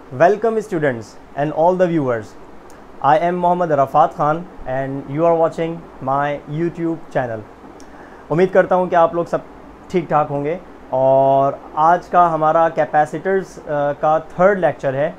Welcome students and all the viewers. I am Mohammad Arafat Khan and you are watching my YouTube channel. उम्मीद करता हूँ कि आप लोग सब ठीक ठाक होंगे और आज का हमारा कैपेसिटर्स का थर्ड लेक्चर है।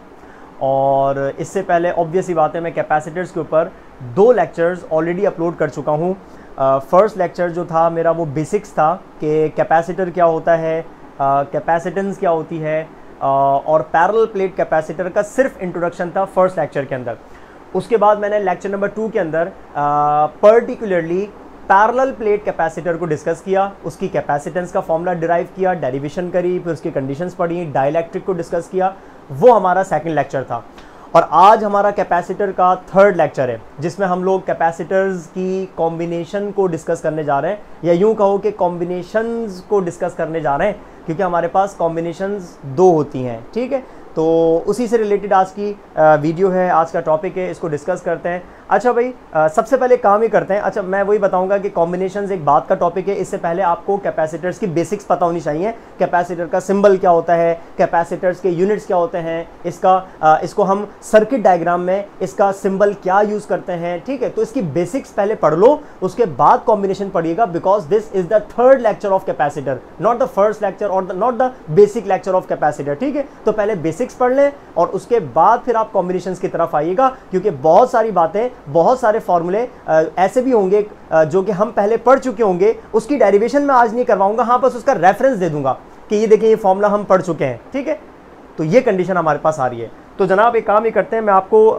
और इससे पहले ऑब्वियस ही बात है, मैं कैपेसिटर्स के ऊपर 2 लेक्चर्स ऑलरेडी अपलोड कर चुका हूँ। फर्स्ट लेक्चर जो था मेरा वो बेसिक्स था कि कैपेसिटर क्या होता है, कैपेसिटेंस क्या होती है, और पैरेलल प्लेट कैपेसिटर का सिर्फ इंट्रोडक्शन था फर्स्ट लेक्चर के अंदर। उसके बाद मैंने लेक्चर नंबर 2 के अंदर पर्टिकुलरली पैरेलल प्लेट कैपेसिटर को डिस्कस किया, उसकी कैपेसिटेंस का फॉर्मूला डिराइव किया, डेरिवेशन करी, फिर उसकी कंडीशंस पढ़ी, डाइलेक्ट्रिक को डिस्कस किया। वो हमारा सेकंड लेक्चर था। और आज हमारा कैपेसिटर का थर्ड लेक्चर है जिसमें हम लोग कैपेसिटर्स की कॉम्बिनेशन को डिस्कस करने जा रहे हैं, या यूं कहो कि कॉम्बिनेशंस को डिस्कस करने जा रहे हैं, क्योंकि हमारे पास कॉम्बिनेशंस 2 होती हैं। ठीक है, तो उसी से रिलेटेड आज की वीडियो है, आज का टॉपिक है, इसको डिस्कस करते हैं। अच्छा भाई, सबसे पहले काम ही करते हैं। अच्छा, मैं वही बताऊंगा कि कॉम्बिनेशंस एक बात का टॉपिक है। इससे पहले आपको कैपेसिटर्स की बेसिक्स पता होनी चाहिए। कैपेसिटर का सिंबल क्या होता है, कैपेसिटर्स के यूनिट्स क्या होते हैं, इसको हम सर्किट डायग्राम में इसका सिंबल क्या यूज़ करते हैं। ठीक है, तो इसकी बेसिक्स पहले पढ़ लो, उसके बाद कॉम्बिनेशन पढ़िएगा, because this is the third lecture of capacitor, not the first lecture और not the basic lecture of capacitor. ठीक है, तो पहले बेसिक्स पढ़ लें और उसके बाद फिर आप कॉम्बिनेशंस की तरफ आइएगा, क्योंकि बहुत सारी बातें, बहुत सारे फॉर्मूले ऐसे भी होंगे जो कि हम पहले पढ़ चुके होंगे। उसकी डेरिवेशन मैं आज नहीं करवाऊंगा, हाँ बस उसका रेफरेंस दे दूंगा कि ये देखिए ये फॉर्मूला हम पढ़ चुके हैं। ठीक है, तो ये कंडीशन हमारे पास आ रही है। तो जनाब एक काम ही करते हैं, मैं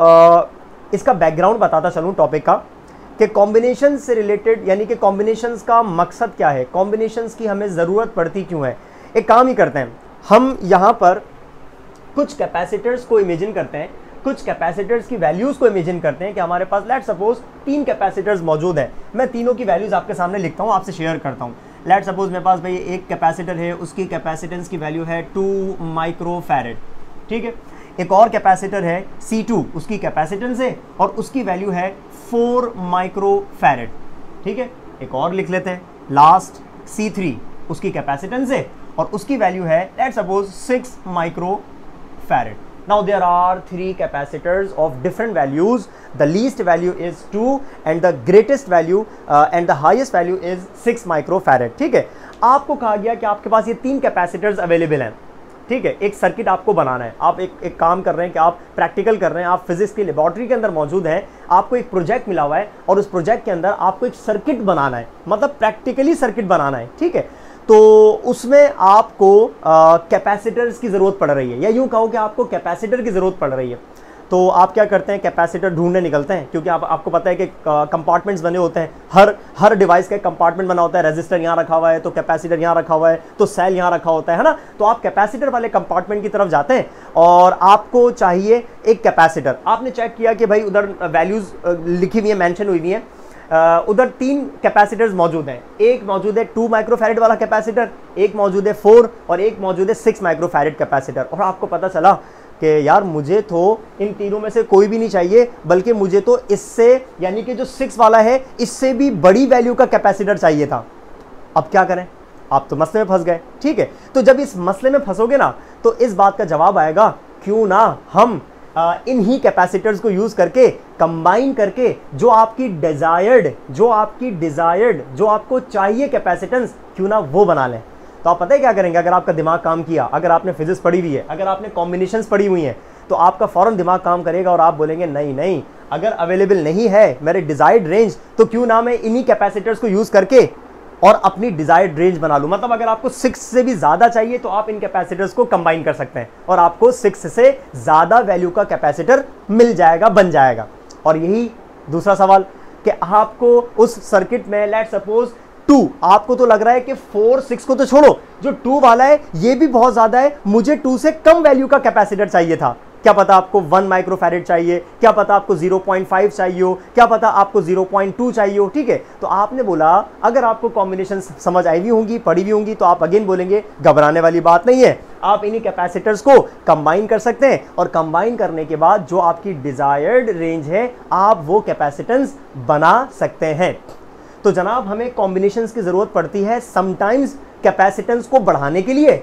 आपको इसका बैकग्राउंड बताता चलूँ टॉपिक का, कि कॉम्बिनेशन से रिलेटेड, यानी कि कॉम्बिनेशंस का मकसद क्या है, कॉम्बिनेशंस की हमें ज़रूरत पड़ती क्यों है। एक काम ही करते हैं, हम यहाँ पर कुछ कैपेसिटर्स को इमेजिन करते हैं, कुछ कैपेसिटर्स की वैल्यूज को इमेजिन करते हैं कि हमारे पास लेट्स सपोज 3 कैपेसिटर्स मौजूद हैं। मैं तीनों की वैल्यूज आपके सामने लिखता हूं, आपसे शेयर करता हूं। लेट्स सपोज मेरे पास भाई एक कैपेसिटर है, उसकी कैपेसिटेंस की वैल्यू है 2 माइक्रोफैरेड। ठीक है, एक और कैपेसिटर है C2, उसकी कैपेसिटेंस है और उसकी वैल्यू है 4 माइक्रोफैरेड। ठीक है, एक और लिख लेते हैं, लास्ट C3, उसकी कैपेसिटेंस है और उसकी वैल्यू है let's suppose 6 microfarad. Now there are 3 capacitors of different values. The least value is 2 and the greatest value and the highest value is 6 microfarad. ठीक है, आपको कहा गया कि आपके पास ये 3 कैपेसिटर्स अवेलेबल हैं। ठीक है, एक सर्किट आपको बनाना है। आप एक काम कर रहे हैं कि आप प्रैक्टिकल कर रहे हैं, आप फिजिक्स की लेबोरेटरी के अंदर मौजूद हैं, आपको एक प्रोजेक्ट मिला हुआ है और उस प्रोजेक्ट के अंदर आपको एक सर्किट बनाना है, मतलब प्रैक्टिकली सर्किट बनाना है। ठीक है, तो उसमें आपको कैपेसिटर्स की ज़रूरत पड़ रही है, या यूं कहो कि आपको कैपेसिटर की ज़रूरत पड़ रही है। तो आप क्या करते हैं, कैपेसिटर ढूंढने निकलते हैं, क्योंकि आपको पता है कि कंपार्टमेंट्स बने होते हैं। हर डिवाइस का एक कंपार्टमेंट बना होता है। रजिस्टर यहाँ रखा हुआ है तो कैपेसिटर यहाँ रखा हुआ है, तो सेल यहाँ रखा होता है ना। तो आप कैपेसिटर वाले कंपार्टमेंट की तरफ जाते हैं और आपको चाहिए एक कैपेसिटर। आपने चेक किया कि भाई उधर वैल्यूज़ लिखी हुई है, मैंशन हुई हुई है, उधर 3 कैपेसिटर्स मौजूद हैं। एक मौजूद है 2 माइक्रोफैरेड वाला कैपेसिटर, एक मौजूद है 4 और एक मौजूद है 6 माइक्रोफैरेड कैपेसिटर। और आपको पता चला कि यार मुझे तो इन तीनों में से कोई भी नहीं चाहिए, बल्कि मुझे तो इससे, यानी कि जो 6 वाला है, इससे भी बड़ी वैल्यू का कैपेसिटर चाहिए था। अब क्या करें, आप तो मसले में फंस गए। ठीक है, तो जब इस मसले में फंसोगे ना, तो इस बात का जवाब आएगा, क्यों ना हम इन ही कैपेसिटर्स को यूज करके, कंबाइन करके, जो आपकी डिजायर्ड, जो आपको चाहिए कैपेसिटेंस, क्यों ना वो बना लें। तो आप पता है क्या करेंगे, अगर आपका दिमाग काम किया, अगर आपने फिजिक्स पढ़ी हुई है, अगर आपने कॉम्बिनेशंस पढ़ी हुई हैं, तो आपका फौरन दिमाग काम करेगा और आप बोलेंगे नहीं, अगर अवेलेबल नहीं है मेरे डिजायर्ड रेंज, तो क्यों ना मैं इन्हीं कैपेसिटर्स को यूज करके और अपनी डिजायर्ड रेंज बना लूं। मतलब अगर आपको 6 से भी ज्यादा चाहिए तो आप इन कैपेसिटर्स को कंबाइन कर सकते हैं और आपको 6 से ज्यादा वैल्यू का कैपेसिटर मिल जाएगा, बन जाएगा। और यही दूसरा सवाल कि आपको उस सर्किट में लेट्स सपोज 2, आपको तो लग रहा है कि 4, 6 को तो छोड़ो, जो 2 वाला है ये भी बहुत ज्यादा है, मुझे 2 से कम वैल्यू का कैपेसिटर चाहिए था। क्या पता आपको 1 माइक्रोफैरेड चाहिए, क्या पता आपको 0.5 चाहिए हो, क्या पता आपको 0.2 चाहिए हो। ठीक है, तो आपने बोला, अगर आपको कॉम्बिनेशन समझ आई हुई होंगी, पढ़ी हुई होंगी, तो आप अगेन बोलेंगे घबराने वाली बात नहीं है, आप इन्हीं कैपेसिटर्स को कंबाइन कर सकते हैं और कंबाइन करने के बाद जो आपकी डिजायर्ड रेंज है, आप वो कैपेसिटेंस बना सकते हैं। तो जनाब हमें कॉम्बिनेशंस की जरूरत पड़ती है समटाइम्स कैपेसिटेंस को बढ़ाने के लिए,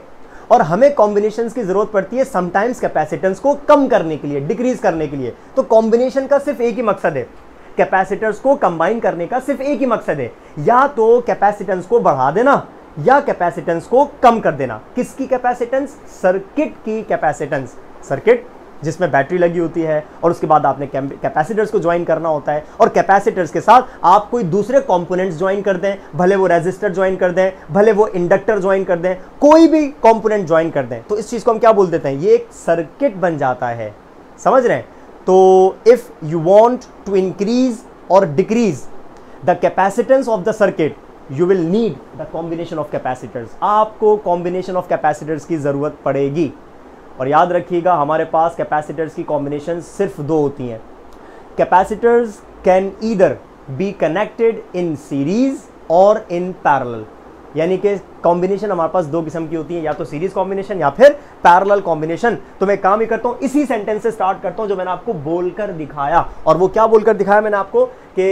और हमें कॉम्बिनेशंस की जरूरत पड़ती है समटाइम्स कैपेसिटेंस को कम करने के लिए, डिक्रीज करने के लिए। तो कॉम्बिनेशन का सिर्फ एक ही मकसद है, कैपेसिटर्स को कंबाइन करने का सिर्फ एक ही मकसद है, या तो कैपेसिटेंस को बढ़ा देना या कैपेसिटेंस को कम कर देना। किसकी कैपेसिटेंस? सर्किट की कैपेसिटेंस। सर्किट जिसमें बैटरी लगी होती है और उसके बाद आपने कैपेसिटर्स को ज्वाइन करना होता है, और कैपेसिटर्स के साथ आप कोई दूसरे कंपोनेंट्स ज्वाइन कर दें, भले वो रेजिस्टर ज्वाइन कर दें, भले वो इंडक्टर ज्वाइन कर दें, कोई भी कंपोनेंट ज्वाइन कर दें, तो इस चीज को हम क्या बोल देते हैं? ये एक सर्किट बन जाता है। समझ रहे हैं? तो if you want to increase और decrease the capacitance of the circuit, you will need the combination of capacitors. आपको कॉम्बिनेशन ऑफ कैपेसिटर्स की जरूरत पड़ेगी। और याद रखिएगा, हमारे पास कैपेसिटर्स की कॉम्बिनेशन सिर्फ दो होती हैं। Capacitors can either be connected in series और इन पैरेलल, यानी कि कॉम्बिनेशन हमारे पास दो किस्म की होती है, या तो सीरीज कॉम्बिनेशन या फिर पैरेलल कॉम्बिनेशन। तो मैं काम ही करता हूं, इसी सेंटेंस से स्टार्ट करता हूं जो मैंने आपको बोलकर दिखाया। और वो क्या बोलकर दिखाया मैंने आपको? कि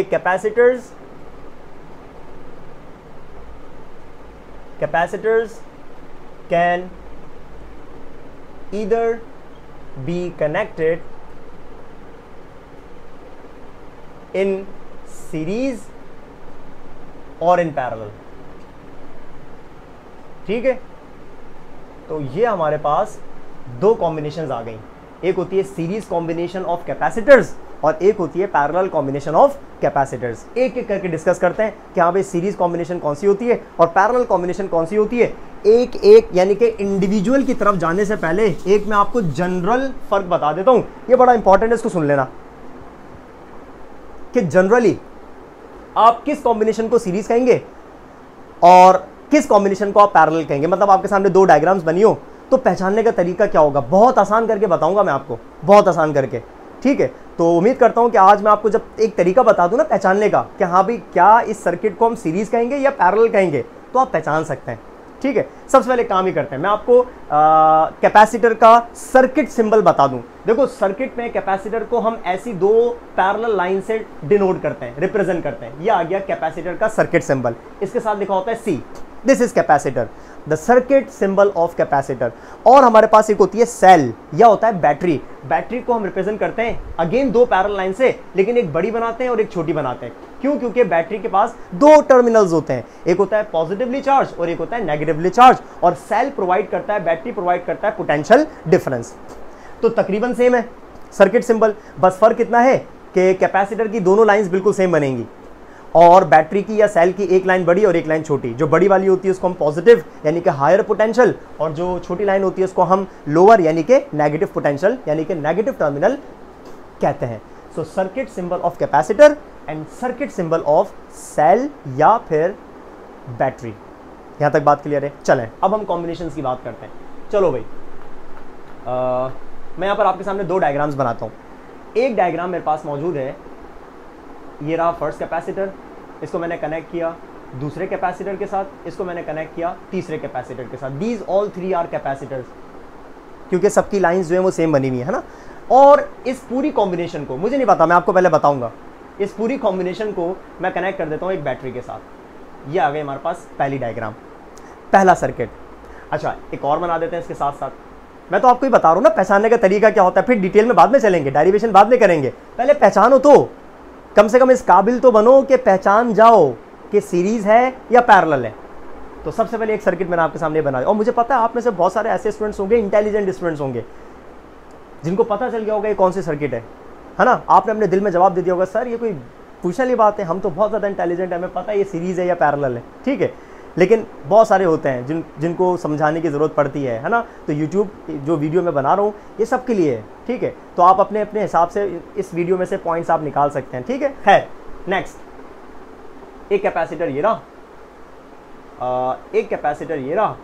capacitors can either be connected in series or in parallel। ठीक है, तो ये हमारे पास दो कॉम्बिनेशंस आ गई। एक होती है सीरीज कॉम्बिनेशन ऑफ कैपेसिटर्स और एक होती है पैरेलल कॉम्बिनेशन ऑफ कैपेसिटर्स। एक एक करके डिस्कस करते हैं कि हाँ भाई सीरीज कॉम्बिनेशन कौन सी होती है और पैरेलल कॉम्बिनेशन कौन सी होती है। एक एक यानी कि इंडिविजुअल की तरफ जाने से पहले एक मैं आपको जनरल फर्क बता देता हूं, ये बड़ा इंपॉर्टेंट है, इसको सुन लेना। कि जनरली आप किस कॉम्बिनेशन को सीरीज कहेंगे और किस कॉम्बिनेशन को आप पैरेलल कहेंगे। मतलब आपके सामने दो डायग्राम्स बनी हो तो पहचानने का तरीका क्या होगा? बहुत आसान करके बताऊंगा मैं आपको, बहुत आसान करके। ठीक है, तो उम्मीद करता हूं कि आज मैं आपको जब एक तरीका बता दूं ना पहचानने का कि हाँ भाई क्या इस सर्किट को हम सीरीज कहेंगे या पैरेलल कहेंगे, तो आप पहचान सकते हैं। ठीक है, सबसे पहले काम ही करते हैं, मैं आपको कैपेसिटर का सर्किट सिंबल बता दूं। देखो, सर्किट में कैपेसिटर को हम ऐसी दो पैरेलल लाइन से डिनोट करते हैं, रिप्रेजेंट करते हैं। ये आ गया कैपेसिटर का सर्किट सिंबल, इसके साथ लिखा होता है C. This is capacitor, the circuit symbol of capacitor. और हमारे पास एक होती है सेल या होता है बैटरी। बैटरी को हम रिप्रेजेंट करते हैं अगेन दो पैरेलल लाइन से, लेकिन एक बड़ी बनाते हैं और एक छोटी बनाते हैं। क्यों? क्योंकि बैटरी के पास दो टर्मिनल्स होते हैं, एक होता है पॉजिटिवली चार्ज और एक होता है नेगेटिवली चार्ज, और सेल प्रोवाइड करता है, बैटरी प्रोवाइड करता है पोटेंशियल डिफरेंस। तो तकरीबन सेम है सर्किट सिंबल, बस फर्क इतना है कि कैपेसिटर की दोनों लाइंस बिल्कुल सेम बनेंगी और बैटरी की या सेल की एक लाइन बड़ी और एक लाइन छोटी। जो बड़ी वाली होती है उसको हम पॉजिटिव यानी कि हायर पोटेंशियल, और जो छोटी लाइन होती है उसको हम लोअर यानी कि नेगेटिव पोटेंशियल यानी कि नेगेटिव टर्मिनल कहते हैं। So circuit symbol of capacitor and circuit symbol of cell या फिर बैटरी। यहां तक बात क्लियर है? चलें अब हम कॉम्बिनेशंस की बात करते हैं। चलो भाई, मैं यहां पर आपके सामने दो डायग्राम्स बनाता हूं। एक डायग्राम मेरे पास मौजूद है, ये रहा फर्स्ट कैपेसिटर, इसको मैंने कनेक्ट किया दूसरे कैपेसिटर के साथ, इसको मैंने कनेक्ट किया तीसरे कैपेसिटर के साथ। These all three are capacitors, क्योंकि सबकी लाइंस जो है वो सेम बनी हुई है ना। और इस पूरी कॉम्बिनेशन को, मुझे नहीं पता, मैं आपको पहले बताऊंगा, इस पूरी कॉम्बिनेशन को मैं कनेक्ट कर देता हूं एक बैटरी के साथ। ये आ गई हमारे पास पहली डायग्राम, पहला सर्किट। अच्छा, एक और बना देते हैं इसके साथ साथ। मैं तो आपको ही बता रहा हूं ना पहचानने का तरीका क्या होता है, फिर डिटेल में बाद में चलेंगे, डेरिवेशन बाद में करेंगे। पहले पहचानो तो, कम से कम इस काबिल तो बनो कि पहचान जाओ कि सीरीज है या पैरेलल है। तो सबसे पहले एक सर्किट मैंने आपके सामने बना दिया, और मुझे पता है आप में से बहुत सारे ऐसे स्टूडेंट्स होंगे, इंटेलिजेंट स्टूडेंट्स होंगे, जिनको पता चल गया होगा ये कौन सी सर्किट है ना। आपने अपने दिल में जवाब दे दिया होगा, सर ये कोई पूछने वाली बात है, हम तो बहुत ज़्यादा इंटेलिजेंट है, हमें पता है ये सीरीज है या पैरेलल है। ठीक है, लेकिन बहुत सारे होते हैं जिनको समझाने की ज़रूरत पड़ती है ना। तो यूट्यूब जो वीडियो मैं बना रहा हूँ ये सबके लिए है। ठीक है, तो आप अपने अपने हिसाब से इस वीडियो में से पॉइंट्स आप निकाल सकते हैं। ठीक है, खैर नेक्स्ट, एक कैपेसिटर ये रहा, एक कैपेसिटर ये रहा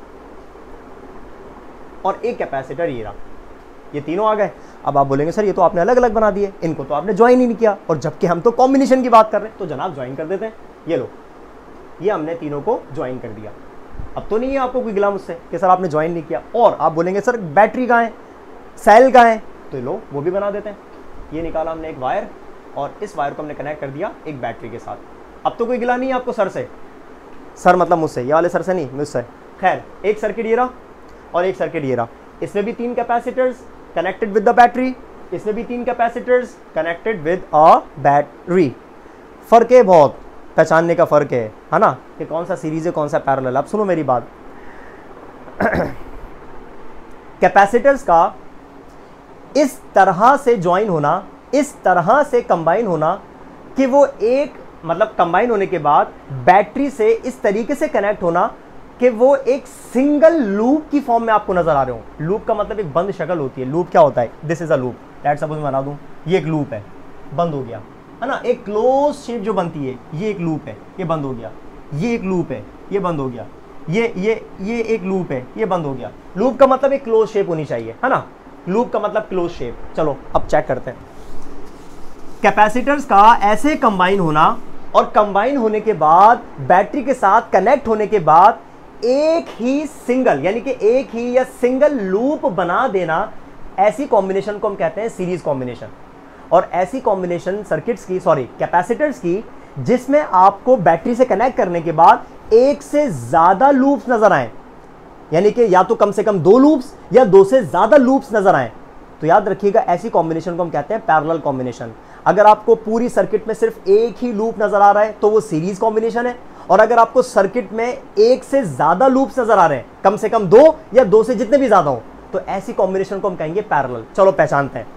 और एक कैपेसिटर ये रहा, ये तीनों आ गए। अब आप बोलेंगे सर ये तो आपने अलग अलग बना दिए, इनको तो आपने ज्वाइन ही नहीं किया, और जबकि हम तो कॉम्बिनेशन की बात कर रहे हैं। तो जनाब ज्वाइन कर देते हैं, ये लो, ये हमने तीनों को ज्वाइन कर दिया। अब तो नहीं है आपको कोई गिला मुझसे कि सर आपने ज्वाइन नहीं किया। और आप बोलेंगे सर बैटरी कहाँ है, सेल कहाँ है, तो लो वो भी बना देते हैं। ये निकाला हमने एक वायर और इस वायर को हमने कनेक्ट कर दिया एक बैटरी के साथ। अब तो कोई गिला नहीं है आपको सर से, सर मतलब मुझसे, ये वाले सर से नहीं, मुझसे। खैर एक सर्किट ये रहा और एक सर्किट ये रहा, इसमें भी 3 capacitors connected with the battery, इसमें भी 3 capacitors connected with a battery. फर्क है बहुत, पहचानने का फर्क है ना, कि कौन सा सीरीज है कौन सा पैरेलल। अब सुनो मेरी बात, कैपेसिटर्स का इस तरह से ज्वाइन होना, इस तरह से कंबाइन होना कि वो एक मतलब कंबाइन होने के बाद बैटरी से इस तरीके से कनेक्ट होना कि वो एक सिंगल लूप की फॉर्म में आपको नजर आ रहे हो। लूप का मतलब एक बंद शक्ल होती है। लूप क्या होता है? This is a loop, let suppose मैं बना दूं ये एक लूप है, बंद हो गया है ना। एक क्लोज शेप जो बनती है ये एक लूप है, ये बंद हो गया। ये एक लूप है, ये बंद हो गया। ये एक लूप है, ये बंद हो गया। लूप का मतलब एक क्लोज शेप होनी चाहिए, है ना। लूप का मतलब क्लोज शेप। चलो अब चेक करते हैं। कैपेसिटर्स का ऐसे कंबाइन होना और कंबाइन होने के बाद बैटरी के साथ कनेक्ट होने के बाद एक ही सिंगल यानी कि एक ही या सिंगल लूप बना देना, ऐसी कॉम्बिनेशन को हम कहते हैं सीरीज कॉम्बिनेशन। और ऐसी कॉम्बिनेशन सर्किट्स की, सॉरी कैपेसिटर्स की, जिसमें आपको बैटरी से कनेक्ट करने के बाद एक से ज्यादा लूप्स नजर आए, यानी कि या तो कम से कम 2 लूप्स या 2 से ज्यादा लूप्स नजर आए, तो याद रखिएगा ऐसी कॉम्बिनेशन को हम कहते हैं पैरेलल कॉम्बिनेशन। अगर आपको पूरी सर्किट में सिर्फ एक ही लूप नजर आ रहा है तो वो सीरीज कॉम्बिनेशन है, और अगर आपको सर्किट में एक से ज्यादा लूप्स नजर आ रहे हैं, कम से कम 2 या 2 से जितने भी ज्यादा हो, तो ऐसी कॉम्बिनेशन को हम कहेंगे पैरेलल। चलो पहचानते हैं।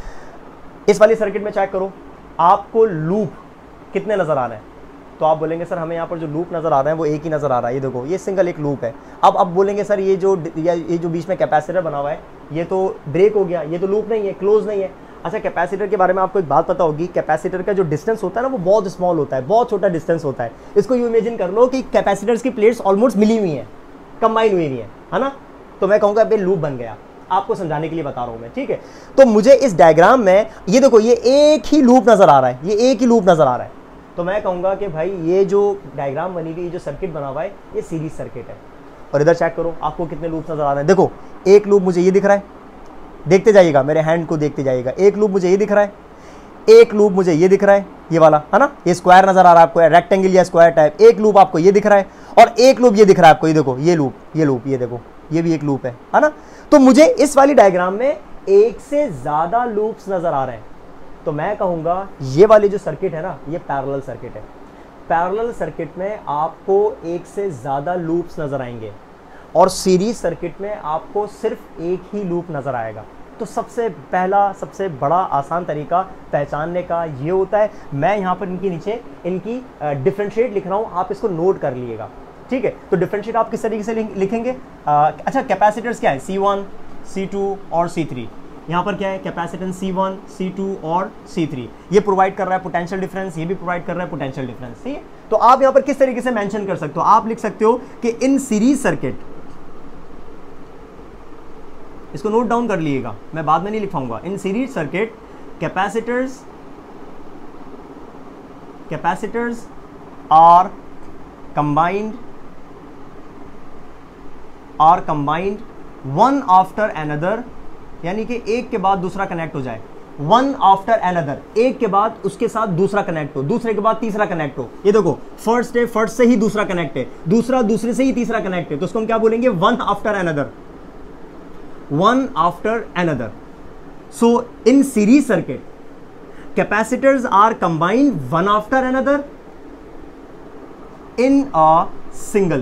इस वाली सर्किट में चेक करो, आपको लूप कितने नजर आ रहे हैं? तो आप बोलेंगे सर हमें यहाँ पर जो लूप नजर आ रहे हैं वो एक ही नजर आ रहा है, ये देखो ये सिंगल एक लूप है। अब बोलेंगे सर ये जो बीच में कैपेसिटर बना हुआ है ये तो ब्रेक हो गया, ये तो लूप नहीं है, क्लोज नहीं है। अच्छा, कैपेसिटर के बारे में आपको एक बात पता होगी, कैपेसिटर का जो डिस्टेंस होता है ना वो बहुत स्मॉल होता है, बहुत छोटा डिस्टेंस होता है। इसको यू इमेजिन कर लो कि कैपेसिटर्स की प्लेट्स ऑलमोस्ट मिली हुई हैं, कंबाइन हुई हुई है ना। तो मैं कहूँगा अभी लूप बन गया, आपको समझाने के लिए बता रहा हूं मैं, ठीक है। तो मुझे इस डायग्राम में ये देखो ये एक ही लूप नजर आ रहा है, ये एक ही लूप नजर आ रहा है। तो मैं कहूंगा कि भाई ये जो डायग्राम बनी हुई, जो सर्किट बना हुआ है ये सीरीज सर्किट है। और इधर चेक करो आपको कितने लूप नजर आ रहे हैं। देखो एक लूप मुझे ये दिख रहा है, देखते जाइएगा मेरे हैंड को देखते जाइएगा। एक लूप मुझे ये दिख रहा है, एक लूप मुझे ये दिख रहा है, ये वाला है ना, ये स्क्वायर नजर आ रहा है आपको, रेक्टेंगल या स्क्वायर टाइप। एक लूप आपको ये दिख रहा है और एक लूप ये दिख रहा है आपको, ये देखो ये लूप ये देखो ये भी एक लूप है ना। तो मुझे इस वाली डायग्राम में एक से ज्यादा लूप्स नजर आ रहे हैं, तो मैं कहूंगा ये वाली जो सर्किट है ना ये पैरेलल सर्किट है। पैरेलल सर्किट में आपको एक से ज्यादा लूप्स नजर आएंगे और सीरीज सर्किट में आपको सिर्फ एक ही लूप नजर आएगा। तो सबसे पहला सबसे बड़ा आसान तरीका पहचानने का ये होता है, मैं यहाँ पर इनके नीचे इनकी डिफरेंशिएट लिख रहा हूँ, आप इसको नोट कर लीजिएगा, ठीक है। तो डिफरेंशिएट आप किस तरीके से लिखेंगे? अच्छा, कैपेसिटर्स क्या है? C1, C2 और C3। यहाँ पर क्या है? कैपेसिटेंस C1, C2 और C3। ये प्रोवाइड कर रहा है पोटेंशियल डिफरेंस, ये भी प्रोवाइड कर रहा है पोटेंशियल डिफरेंस, ठीक है। तो आप यहाँ पर किस तरीके से मेंशन कर सकते हो? आप लिख सकते हो कि इन सीरीज सर्किट, इसको नोट डाउन कर लीजिएगा, मैं बाद में नहीं लिखाऊंगा। In series circuit capacitors are combined one after another, यानी कि एक के बाद दूसरा कनेक्ट हो जाए। वन आफ्टर एनदर, एक के बाद उसके साथ दूसरा कनेक्ट हो, दूसरे के बाद तीसरा कनेक्ट हो। ये देखो फर्स्ट है, फर्स्ट से ही दूसरा कनेक्ट है, दूसरा दूसरे से ही तीसरा कनेक्ट है, तो उसको हम क्या बोलेंगे? One after another, one after another. So in series circuit capacitors are combined one after another in a single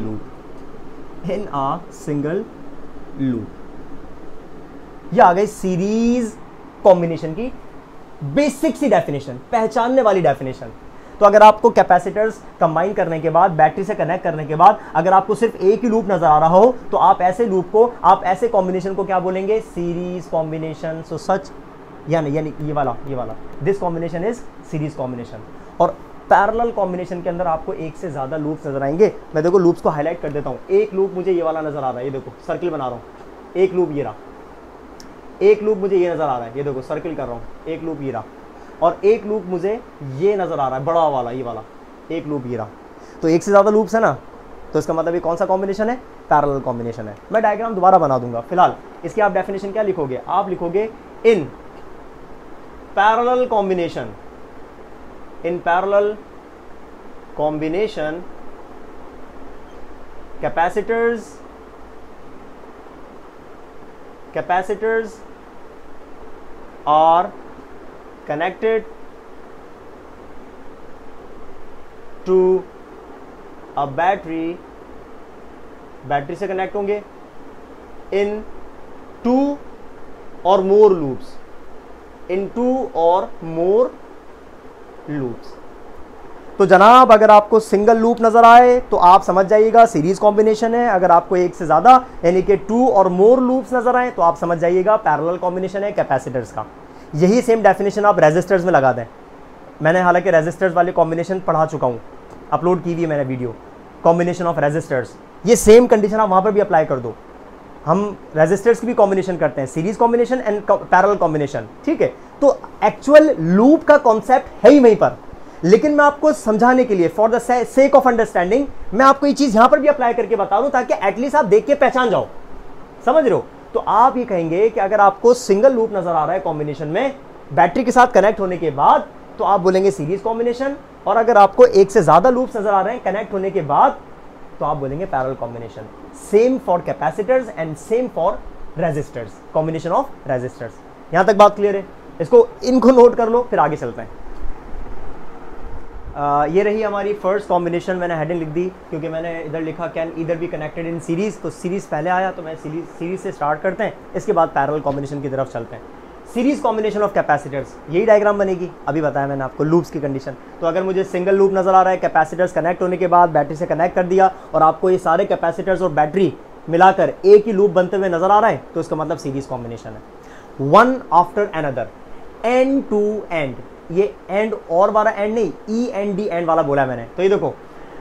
loop। ये आ गई सीरीज कॉम्बिनेशन की बेसिक सी डेफिनेशन, पहचानने वाली डेफिनेशन। तो अगर आपको कैपेसिटर्स कंबाइन करने के बाद, बैटरी से कनेक्ट करने के बाद अगर आपको सिर्फ एक ही लूप नजर आ रहा हो, तो आप ऐसे लूप को, आप ऐसे कॉम्बिनेशन को क्या बोलेंगे? Series combination. सो सच यानी ये वाला this combination is series combination. और पैरेलल कॉम्बिनेशन के अंदर आपको एक से ज्यादा लूप्स नजर आएंगे। मैं देखो लूप्स को हाईलाइट कर देता हूं। एक लूप मुझे ये वाला नजर आ रहा है, ये देखो सर्किल बना रहा हूं, एक लूप ये रहा। एक लूप मुझे ये नजर आ रहा है, ये देखो सर्किल कर रहा हूं, एक लूप ये रहा। और एक लूप मुझे ये नजर आ रहा है, बड़ा वाला ये वाला, एक लूप ये रहा। तो एक से ज्यादा लूप्स है ना, तो इसका मतलब ये कौन सा कॉम्बिनेशन है? पैरेलल कॉम्बिनेशन है। मैं डायग्राम दोबारा बना दूंगा, फिलहाल इसकी आप डेफिनेशन क्या लिखोगे? आप लिखोगे in parallel combination, in parallel combination capacitors capacitors are connected to a battery, battery से कनेक्ट होंगे इन 2 और मोर लूप्स, इन 2 और मोर लूप्स। तो जनाब अगर आपको सिंगल लूप नजर आए तो आप समझ जाइएगा सीरीज कॉम्बिनेशन है। अगर आपको एक से ज्यादा यानी कि 2 और मोर लूप्स नजर आए तो आप समझ जाइएगा पैरेलल कॉम्बिनेशन है कैपेसिटर्स का। यही सेम डेफिनेशन आप रेजिस्टर्स में लगा दें। मैंने हालांकि रेजिस्टर्स वाले कॉम्बिनेशन पढ़ा चुका हूं, अपलोड की हुई है मैंने वीडियो, कॉम्बिनेशन ऑफ रेजिस्टर्स। ये सेम कंडीशन आप वहां पर भी अप्लाई कर दो। हम रेजिस्टर्स की भी कॉम्बिनेशन करते हैं, series combination and parallel combination, ठीक है। तो एक्चुअल लूप का कॉन्सेप्ट है ही वहीं पर, लेकिन मैं आपको समझाने के लिए for the sake of understanding मैं आपको ये चीज यहां पर भी अप्लाई करके बता दूं ताकि एटलीस्ट आप देख के पहचान जाओ, समझ रहे हो। तो आप ये कहेंगे कि अगर आपको सिंगल लूप नजर आ रहा है कॉम्बिनेशन में बैटरी के साथ कनेक्ट होने के बाद तो आप बोलेंगे सीरीज कॉम्बिनेशन, और अगर आपको एक से ज्यादा लूप्स नजर आ रहे हैं कनेक्ट होने के बाद तो आप बोलेंगे parallel combination. Same for capacitors and same for resistors, combination of resistors. यहां तक बात क्लियर है? इसको इनको नोट कर लो, फिर आगे चलते हैं। ये रही हमारी फर्स्ट कॉम्बिनेशन। मैंने हेडिंग लिख दी क्योंकि मैंने इधर लिखा can either be connected in series, तो सीरीज पहले आया तो मैं सीरीज से स्टार्ट करते हैं, इसके बाद पैरेलल कॉम्बिनेशन की तरफ चलते हैं। सीरीज कॉम्बिनेशन ऑफ कैपेसिटर्स, यही डायग्राम बनेगी। अभी बताया मैंने आपको लूप्स की कंडीशन। तो अगर मुझे सिंगल लूप नजर आ रहा है, कैपेसिटर्स कनेक्ट होने के बाद बैटरी से कनेक्ट कर दिया और आपको ये सारे कैपेसिटर्स और बैटरी मिलाकर एक ही लूप बनते हुए नजर आ रहा है तो इसका मतलब सीरीज कॉम्बिनेशन है। One after another, end to end, ये एंड और वाला एंड नहीं, ई एंड डी एंड वाला बोला मैंने। तो ये देखो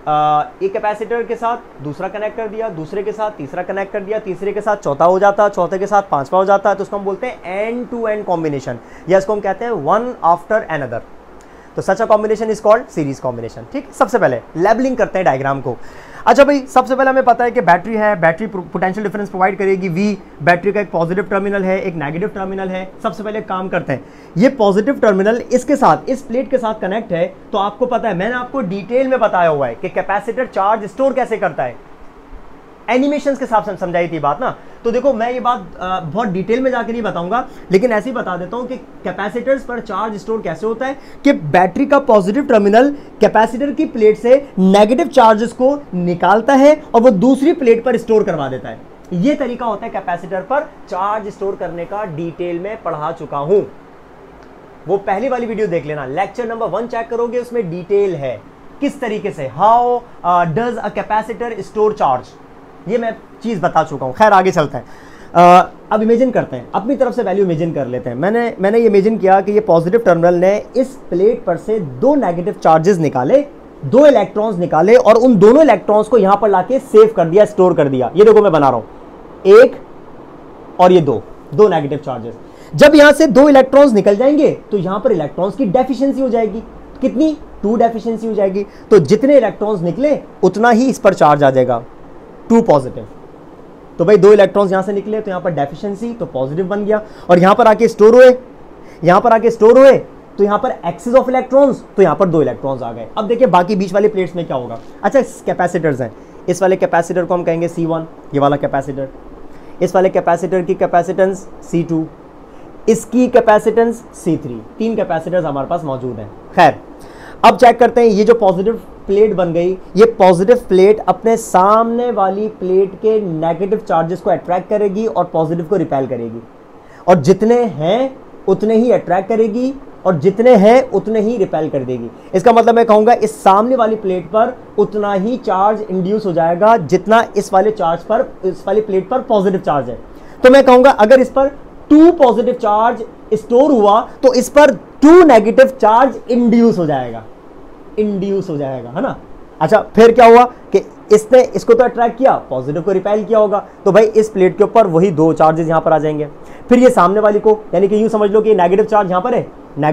एक कैपेसिटर के साथ दूसरा कनेक्ट कर दिया, दूसरे के साथ तीसरा कनेक्ट कर दिया, तीसरे के साथ चौथा हो जाता है, चौथे के साथ पांचवा हो जाता है, तो उसको हम बोलते हैं एंड टू एंड कॉम्बिनेशन, या इसको हम कहते हैं वन आफ्टर अनदर। तो such a combination is called series combination. ठीक, सबसे पहले लेबलिंग करते हैं डायग्राम को। अच्छा भाई, सबसे पहले हमें पता है कि बैटरी है, बैटरी पोटेंशियल डिफरेंस प्रोवाइड करेगी V। बैटरी का एक पॉजिटिव टर्मिनल है, एक नेगेटिव टर्मिनल है। सबसे पहले काम करते हैं, ये पॉजिटिव टर्मिनल इसके साथ, इस प्लेट के साथ कनेक्ट है, तो आपको पता है मैंने आपको डिटेल में बताया हुआ है कि कैपेसिटर चार्ज स्टोर कैसे करता है, एनिमेशंस के साथ समझाई थी बात ना। तो देखो मैं ये बात बहुत डिटेल में जाकर नहीं बताऊंगा, लेकिन ऐसे ही बता देता हूं कि कैपेसिटर्स पर चार्ज स्टोर कैसे होता है कि बैटरी का पॉजिटिव टर्मिनल कैपेसिटर की प्लेट से नेगेटिव चार्जेस को निकालता है और वो दूसरी प्लेट पर स्टोर करवा देता है। ये तरीका होता है कैपेसिटर पर चार्ज स्टोर करने का, डिटेल में पढ़ा चुका हूं। वो पहली वाली वीडियो देख लेना, लेक्चर नंबर 1 चेक करोगे, उसमें डिटेल है किस तरीके से, how does a capacitor store charge, ये मैं चीज बता चुका हूं। खैर आगे चलते हैं। अब इमेजिन करते हैं, अपनी तरफ से वैल्यू इमेजिन कर लेते हैं। मैंने ये इमेजिन किया कि ये पॉजिटिव टर्मिनल ने इस प्लेट पर से 2 नेगेटिव चार्जेस निकाले, 2 इलेक्ट्रॉन्स निकाले और उन दोनों इलेक्ट्रॉन्स को यहां पर लाके सेव कर दिया, स्टोर कर दिया। ये देखो मैं बना रहा हूं, 1 और ये 2 नेगेटिव चार्जेस। जब यहां से 2 इलेक्ट्रॉन्स निकल जाएंगे तो यहां पर इलेक्ट्रॉन्स की डेफिशिएंसी हो जाएगी। कितनी? 2 डेफिशिएंसी हो जाएगी। तो जितने इलेक्ट्रॉन्स निकले उतना ही इस पर चार्ज आ जाएगा, 2 पॉजिटिव। तो भाई 2 इलेक्ट्रॉन्स यहां से निकले तो यहां पर डेफिशिएंसी, तो पॉजिटिव बन गया, और यहां पर आके स्टोर हुए, यहां पर आके स्टोर हुए तो यहां पर एक्सेस ऑफ इलेक्ट्रॉन्स, तो यहां पर 2 इलेक्ट्रॉन्स आ गए। अब देखिए बाकी बीच वाले प्लेट्स में क्या होगा। अच्छा, कैपेसिटर्स हैं, इस वाले कैपेसिटर को हम कहेंगे C1, ये वाला कैपेसिटर। इस वाले कैपेसिटर की कैपेसिटेंस C2, इसकी कैपेसिटेंस C3। 3 कैपेसिटर्स हमारे पास मौजूद हैं। खैर अब चेक करते हैं, ये जो पॉजिटिव प्लेट बन गई, ये पॉजिटिव प्लेट अपने सामने वाली प्लेट के नेगेटिव चार्जेस को अट्रैक्ट करेगी और पॉजिटिव को रिपेल करेगी, और जितने हैं उतने ही अट्रैक्ट करेगी और जितने हैं उतने ही रिपेल कर देगी। इसका मतलब मैं कहूंगा इस सामने वाली प्लेट पर उतना ही चार्ज इंड्यूस हो जाएगा जितना इस वाले चार्ज पर, इस वाली प्लेट पर पॉजिटिव चार्ज है। तो मैं कहूंगा अगर इस पर 2 पॉजिटिव चार्ज स्टोर हुआ तो इस पर 2 नेगेटिव चार्ज इंड्यूस हो जाएगा, इंड्यूस हो जाएगा, है ना। अच्छा, फिर क्या हुआ कि इसने इसको तो अट्रैक्ट किया, पॉजिटिव को रिपेल किया होगा, तो भाई इस प्लेट के ऊपर वही 2 चार्जेस यहां पर आ जाएंगे। फिर ये सामने वाली को, यानी कि यूं समझ लो कि नेगेटिव चार्ज यहां पर है,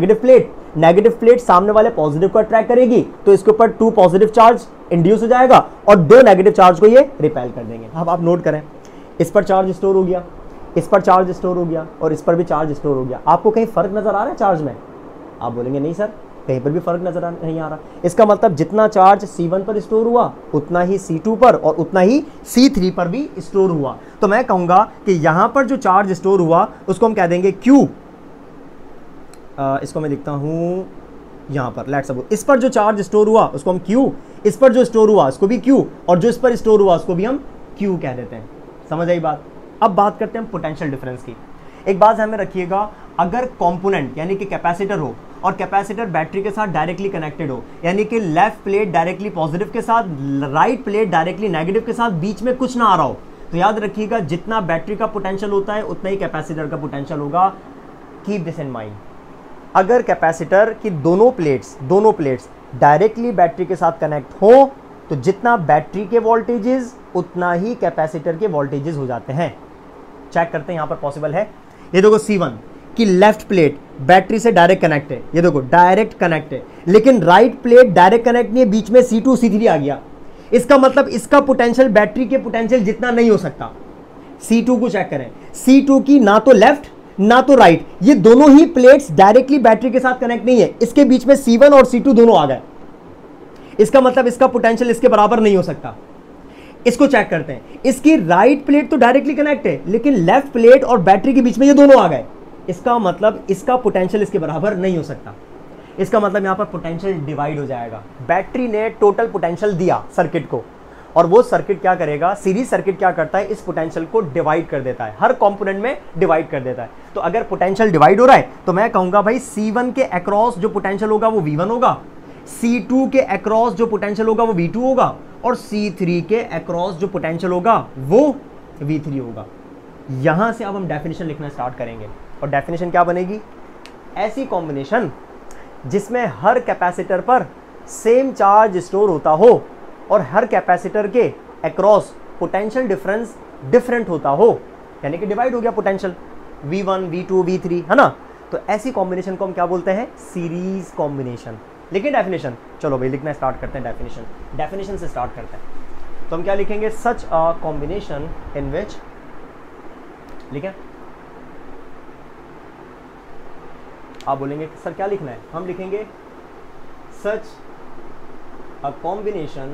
नेगेटिव प्लेट सामने वाले पॉजिटिव को अट्रैक्ट करेगी तो इसके ऊपर 2 पॉजिटिव चार्ज इंड्यूस हो जाएगा और 2 नेगेटिव चार्ज को ये रिपेल कर देंगे। अब आप नोट करें, इस पर चार्ज स्टोर हो गया, इस पर चार्ज स्टोर हो गया और इस पर भी चार्ज स्टोर हो गया। आपको कहीं फर्क नजर आ रहा है चार्ज में? आप बोलेंगे नहीं सर, कहीं पर भी फर्क नजर नहीं आ रहा। इसका मतलब जितना चार्ज C1 पर स्टोर हुआ उतना ही C2 पर और उतना ही C3 पर भी स्टोर हुआ। तो मैं कहूंगा कि यहां पर जो चार्ज स्टोर हुआ उसको हम कह देंगे Q। इसको मैं लिखता हूं यहां पर, लेट्स सपोज इस पर जो चार्ज स्टोर हुआ उसको हम Q, इस पर जो स्टोर हुआ उसको भी Q, और जो इस पर स्टोर हुआ उसको भी हम Q कह देते हैं। समझ आई बात। अब बात करते हैं पोटेंशियल डिफरेंस की। एक बात ध्यान में रखिएगा, अगर कंपोनेंट यानी कि कैपेसिटर हो और कैपेसिटर बैटरी के साथ डायरेक्टली कनेक्टेड हो, यानी कि लेफ्ट प्लेट डायरेक्टली पॉजिटिव के साथ, राइट प्लेट डायरेक्टली नेगेटिव के साथ, बीच में कुछ ना आ रहा हो, तो याद रखिएगा जितना बैटरी का पोटेंशियल होता है उतना ही कैपेसिटर का पोटेंशियल होगा। Keep this in mind. अगर कैपेसिटर की दोनों प्लेट्स डायरेक्टली बैटरी के साथ कनेक्ट हो तो जितना बैटरी के वोल्टेजेस उतना ही कैपेसिटर के वोल्टेजेस हो जाते हैं। चेक करते हैं यहां पर पॉसिबल है। ये देखो C1 की लेफ्ट प्लेट बैटरी से डायरेक्ट कनेक्ट है, ये देखो डायरेक्ट कनेक्ट है, लेकिन राइट प्लेट डायरेक्ट कनेक्ट नहीं है, बीच में C2 C3 आ गया। इसका मतलब इसका पोटेंशियल बैटरी के पोटेंशियल जितना नहीं हो सकता। C2 को चेक करें, C2 की ना तो लेफ्ट ना तो राइट, ये दोनों ही प्लेट्स डायरेक्टली बैटरी के साथ कनेक्ट नहीं है, इसके बीच में C1 और C2 दोनों आ गए। इसका मतलब इसका पोटेंशियल इसके बराबर नहीं हो सकता। इसको चेक करते हैं, इसकी राइट प्लेट तो डायरेक्टली कनेक्ट है, लेकिन लेफ्ट प्लेट और बैटरी के बीच में ये दोनों आ गए। इसका मतलब इसका पोटेंशियल इसके बराबर नहीं हो सकता। इसका मतलब यहां पर पोटेंशियल डिवाइड हो जाएगा। बैटरी ने टोटल पोटेंशियल दिया सर्किट को, और वो सर्किट क्या करेगा, सीरीज सर्किट क्या करता है, इस पोटेंशियल को डिवाइड कर देता है, हर कंपोनेंट में डिवाइड कर देता है। तो अगर पोटेंशियल डिवाइड हो रहा है तो मैं कहूंगा भाई C1 के अक्रॉस जो पोटेंशियल होगा वो V1 होगा, C2 के अक्रॉस जो पोटेंशियल होगा वो V2 होगा, और C3 के अक्रॉस जो पोटेंशियल होगा वो V3 होगा। यहां से अब हम डेफिनेशन लिखना स्टार्ट करेंगे, और डेफिनेशन क्या बनेगी, ऐसी कॉम्बिनेशन जिसमें हर कैपेसिटर पर सेम चार्ज स्टोर होता हो और हर कैपेसिटर के अक्रॉस पोटेंशियल डिफरेंस डिफरेंट होता हो, यानी कि डिवाइड हो गया पोटेंशियल V1 V2 V3, है ना। तो ऐसी कॉम्बिनेशन को हम क्या बोलते हैं, सीरीज कॉम्बिनेशन। लेकिन डेफिनेशन, चलो भाई लिखना स्टार्ट करते हैं। डेफिनेशन से स्टार्ट करते हैं। तो हम क्या लिखेंगे, सच अ कॉम्बिनेशन इन विच, लिखें, आप बोलेंगे सर क्या लिखना है, हम लिखेंगे सच अ कॉम्बिनेशन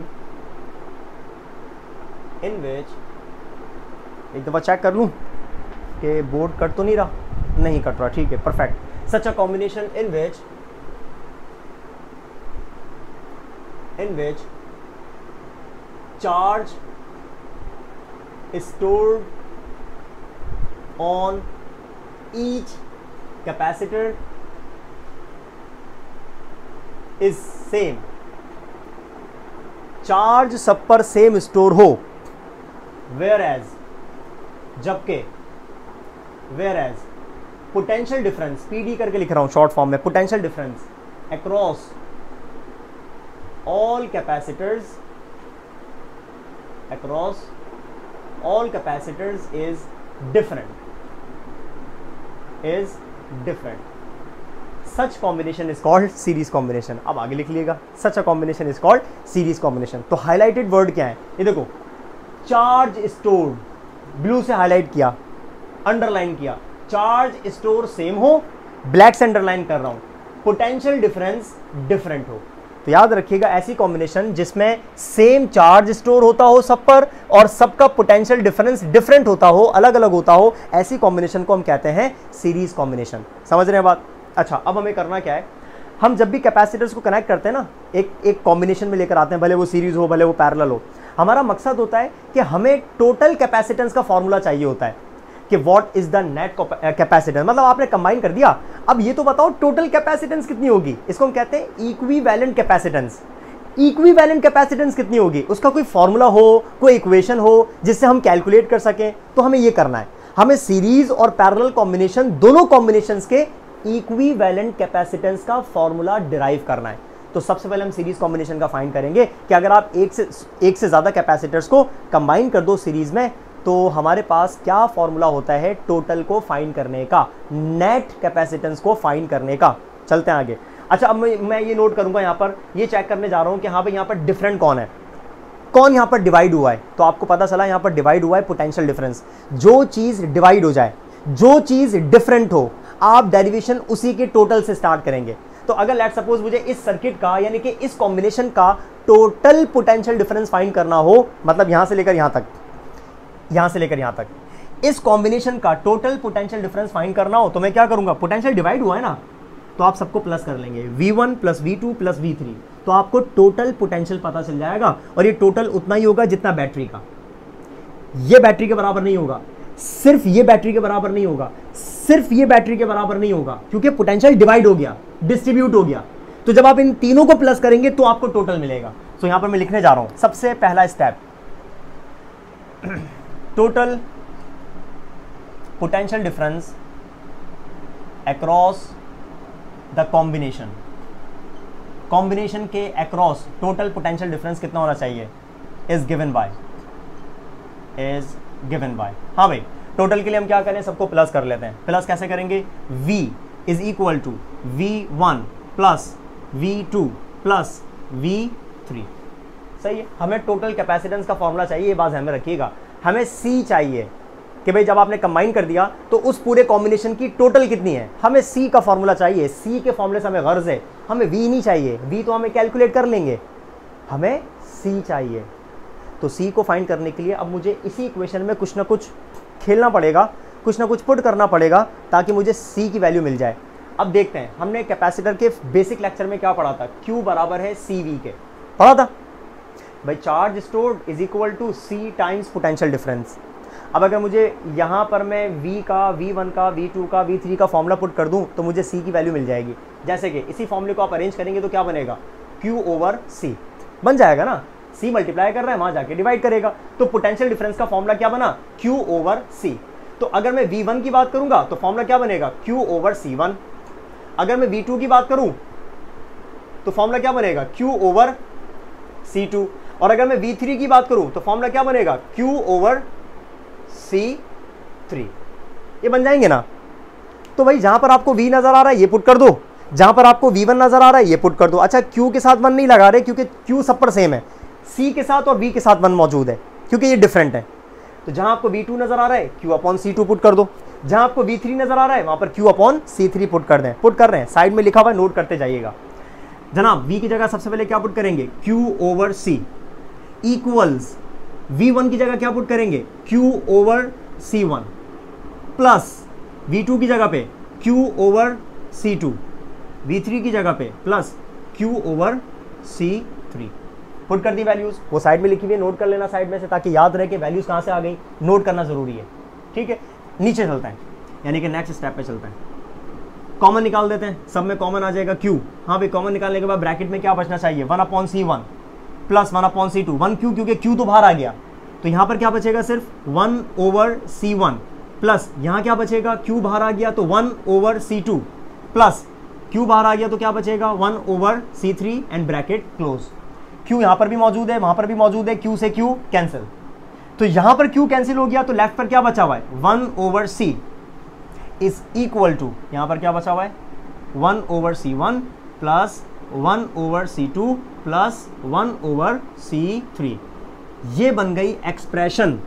इन विच, एक दफा चेक कर लूं कि बोर्ड कट तो नहीं रहा, नहीं कट रहा, ठीक है, perfect. Such a combination in which charge stored on each capacitor is same। Charge सब पर सेम स्टोर हो, whereas जबकि whereas पोटेंशियल डिफरेंस, PD करके लिख रहा हूं शॉर्ट फॉर्म में, potential difference across all capacitors is different, such combination is called series combination। अब आगे लिख लीजिएगा, such a combination is called series combination। तो हाईलाइटेड वर्ड क्या है, ये देखो, चार्ज स्टोर्ड, ब्लू से हाईलाइट किया, अंडरलाइन किया, चार्ज स्टोर सेम हो, ब्लैक से अंडरलाइन कर रहा हूं, पोटेंशियल डिफरेंस डिफरेंट हो। तो याद रखिएगा ऐसी कॉम्बिनेशन जिसमें सेम चार्ज स्टोर होता हो सब पर और सबका पोटेंशियल डिफरेंस डिफरेंट होता हो, अलग अलग होता हो, ऐसी कॉम्बिनेशन को हम कहते हैं सीरीज कॉम्बिनेशन। समझ रहे हैं बात। अच्छा, अब हमें करना क्या है, हम जब भी कैपेसिटर्स को कनेक्ट करते हैं ना, एक कॉम्बिनेशन में लेकर आते हैं, भले वो सीरीज हो भले वो पैरेलल हो, हमारा मकसद होता है कि हमें टोटल कैपेसिटेंस का फॉर्मूला चाहिए होता है कि what is the net capacitance. मतलब आपने कंबाइन कर दिया, अब ये तो बताओ टोटल कैपेसिटेंस कितनी होगी, इसको हम कहते हैं इक्विवेलेंट कैपेसिटेंस। इक्विवेलेंट कैपेसिटेंस कितनी होगी, उसका कोई फॉर्मूला हो, कोई इक्वेशन हो जिससे हम कैलकुलेट कर सकें, तो हमें ये करना है। हमें सीरीज और पैरेलल कॉम्बिनेशन, दोनों कॉम्बिनेशंस के इक्विवेलेंट कैपेसिटेंस का फॉर्मूला डिराइव करना है। तो सबसे पहले हम सीरीज कॉम्बिनेशन का फाइंड करेंगे कि अगर आप एक से ज्यादा कैपेसिटर्स को कंबाइन कर दो सीरीज में, तो हमारे पास क्या फॉर्मूला होता है टोटल को फाइंड करने का, नेट कैपेसिटेंस को फाइंड करने का। चलते हैं आगे। अच्छा, अब मैं ये नोट करूंगा, यहाँ पर ये चेक करने जा रहा हूं कि हाँ भाई यहाँ पर डिफरेंट कौन है, कौन यहाँ पर डिवाइड हुआ है। तो आपको पता चला यहाँ पर डिवाइड हुआ है पोटेंशियल डिफरेंस। जो चीज डिवाइड हो जाए, जो चीज डिफरेंट हो, आप डेरिवेशन उसी के टोटल से स्टार्ट करेंगे। तो अगर लेट सपोज मुझे इस सर्किट का यानी कि इस कॉम्बिनेशन का टोटल पोटेंशियल डिफरेंस फाइंड करना हो, मतलब यहां से लेकर यहां तक, यहां से लेकर यहां तक इस कॉम्बिनेशन का टोटल पोटेंशियल डिफरेंस फाइंड करना हो, तो मैं क्या करूंगा, पोटेंशियल डिवाइड हुआ है ना, तो आप सबको प्लस कर लेंगे, V1 plus V2 plus V3, तो आपको टोटल पोटेंशियल पता चल जाएगा। और ये टोटल उतना ही होगा जितना बैटरी का, ये बैटरी के बराबर नहीं होगा, सिर्फ ये बैटरी के बराबर नहीं होगा, सिर्फ ये बैटरी के बराबर नहीं होगा, क्योंकि पोटेंशियल डिवाइड हो गया, डिस्ट्रीब्यूट हो गया। तो जब आप इन तीनों को प्लस करेंगे तो आपको टोटल मिलेगा। तो यहां पर मैं लिखने जा रहा हूं, सबसे पहला step, total potential difference across the combination, combination के अक्रॉस टोटल पोटेंशियल डिफरेंस कितना होना चाहिए, is given by, is given by. हाँ भाई, टोटल के लिए हम क्या करें, सबको प्लस कर लेते हैं। प्लस कैसे करेंगे, V is equal to V1 plus V2 plus V3। सही है, हमें टोटल कैपेसिटेंस का फॉर्मूला चाहिए, ये बात हमें रखिएगा। हमें C चाहिए कि भाई जब आपने कंबाइन कर दिया तो उस पूरे कॉम्बिनेशन की टोटल कितनी है, हमें C का फॉर्मूला चाहिए। C के फॉर्मूले से हमें गर्ज है, हमें V नहीं चाहिए, V तो हमें कैलकुलेट कर लेंगे, हमें C चाहिए। तो C को फाइंड करने के लिए अब मुझे इसी इक्वेशन में कुछ ना कुछ खेलना पड़ेगा, कुछ ना कुछ पुट करना पड़ेगा ताकि मुझे C की वैल्यू मिल जाए। अब देखते हैं, हमने कैपेसिटर के बेसिक लेक्चर में क्या पढ़ा था, Q बराबर है CV के, पढ़ा था भाई, charge stored is equal to C times potential difference. अब अगर मुझे यहाँ पर मैं V का, V1 का, V2 का, V3 का फॉर्मूला पुट कर दूँ तो मुझे C की वैल्यू मिल जाएगी। जैसे कि इसी फॉर्मूले को आप अरेंज करेंगे तो क्या बनेगा, Q ओवर C बन जाएगा ना, C मल्टीप्लाई कर रहा है, वहाँ जाके डिवाइड करेगा। तो पोटेंशियल डिफरेंस का फॉर्मूला क्या बना, Q ओवर C। तो अगर मैं V1 की बात करूँगा तो फॉर्मूला क्या बनेगा, Q ओवर C1। अगर मैं V2 की बात करूँ तो फॉर्मूला क्या बनेगा, Q ओवर C2। और अगर मैं V3 की बात करूँ तो फॉर्मूला क्या बनेगा, Q ओवर C3। ये बन जाएंगे ना। तो भाई जहां पर आपको V नजर आ रहा है ये पुट कर दो, जहां पर आपको V1 नजर आ रहा है ये पुट कर दो। अच्छा, Q के साथ 1 नहीं लगा रहे क्योंकि Q सब पर सेम है, C के साथ और V के साथ 1 मौजूद है क्योंकि ये डिफरेंट है। तो जहां आपको V2 नजर आ रहा है Q अपॉन C2 पुट कर दो, जहां आपको V3 नजर आ रहा है वहां पर Q अपॉन C3 पुट कर दें। पुट कर रहे हैं, साइड में लिखा हुआ है, नोट करते जाइएगा जनाब। V की जगह सबसे पहले क्या पुट करेंगे, Q over C equals V1 की जगह क्या पुट करेंगे, Q over C1 plus V2 की जगह पे Q ओवर C2, V3 की जगह पे plus Q over C3। Put कर दी वैल्यूज, वो साइड में लिखी हुई है, नोट कर लेना साइड में से ताकि याद रहे कि वैल्यूज कहां से आ गई, नोट करना जरूरी है। ठीक है, नीचे चलते हैं, यानी कि नेक्स्ट स्टेप पे चलते हैं। कॉमन निकाल देते हैं, सब में कॉमन आ जाएगा Q। हाँ भाई, कॉमन निकालने के बाद ब्रैकेट में क्या बचना चाहिए, 1 upon C1 plus 1 upon C2। 1 Q क्योंकि Q तो बाहर आ गया, तो यहां पर क्या बचेगा, सिर्फ 1 ओवर C1 प्लस यहां क्या बचेगा, Q बाहर आ गया तो 1 ओवर C2 प्लस Q बाहर आ गया तो क्या बचेगा, 1 over C3 and bracket close. Q यहां पर भी मौजूद है, वहां पर भी मौजूद है, Q से Q कैंसिल, तो यहां पर Q कैंसिल हो गया तो लेफ्ट पर क्या बचा हुआ है, 1 over C is equal to, यहां पर क्या बचा हुआ है, 1 over C1 plus 1 over C2 plus 1 over C3। ये बन गई एक्सप्रेशन,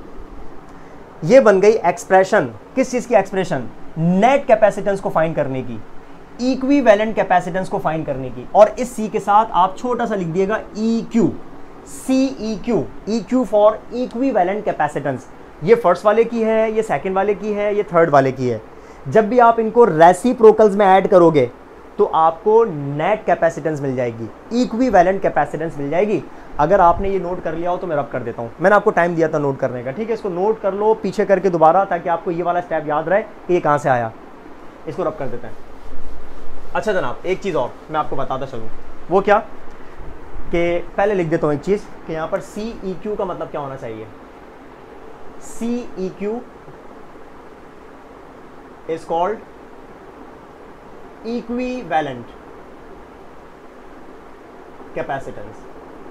ये बन गई एक्सप्रेशन, किस चीज की एक्सप्रेशन, नेट कैपेसिटेंस को फाइंड करने की, इक्विवेलेंट कैपेसिटेंस को फाइंड करने की। और इस C के साथ आप छोटा सा लिख दिएगा EQ, CEQ, EQ for equivalent capacitance. ये फर्स्ट वाले की है, ये सेकंड वाले की है, ये थर्ड वाले की है। जब भी आप इनको रेसिप्रोकल्स में ऐड करोगे तो आपको नेट कैपेसिटेंस मिल जाएगी, इक्विवेलेंट कैपेसिटेंस मिल जाएगी। अगर आपने ये नोट कर लिया हो तो मैं रब कर देता हूं, मैंने आपको टाइम दिया था नोट करने का, ठीक है। इसको नोट कर लो पीछे करके दोबारा, ताकि आपको ये वाला स्टेप याद रहे कि ये कहां से आया। इसको रब कर देते हैं। अच्छा जनाब, एक चीज़ और मैं आपको बताता चलूँ, वो क्या कि पहले लिख देता हूँ एक चीज़ कि यहाँ पर CEQ का मतलब क्या होना चाहिए। CEQ is called equivalent capacitance,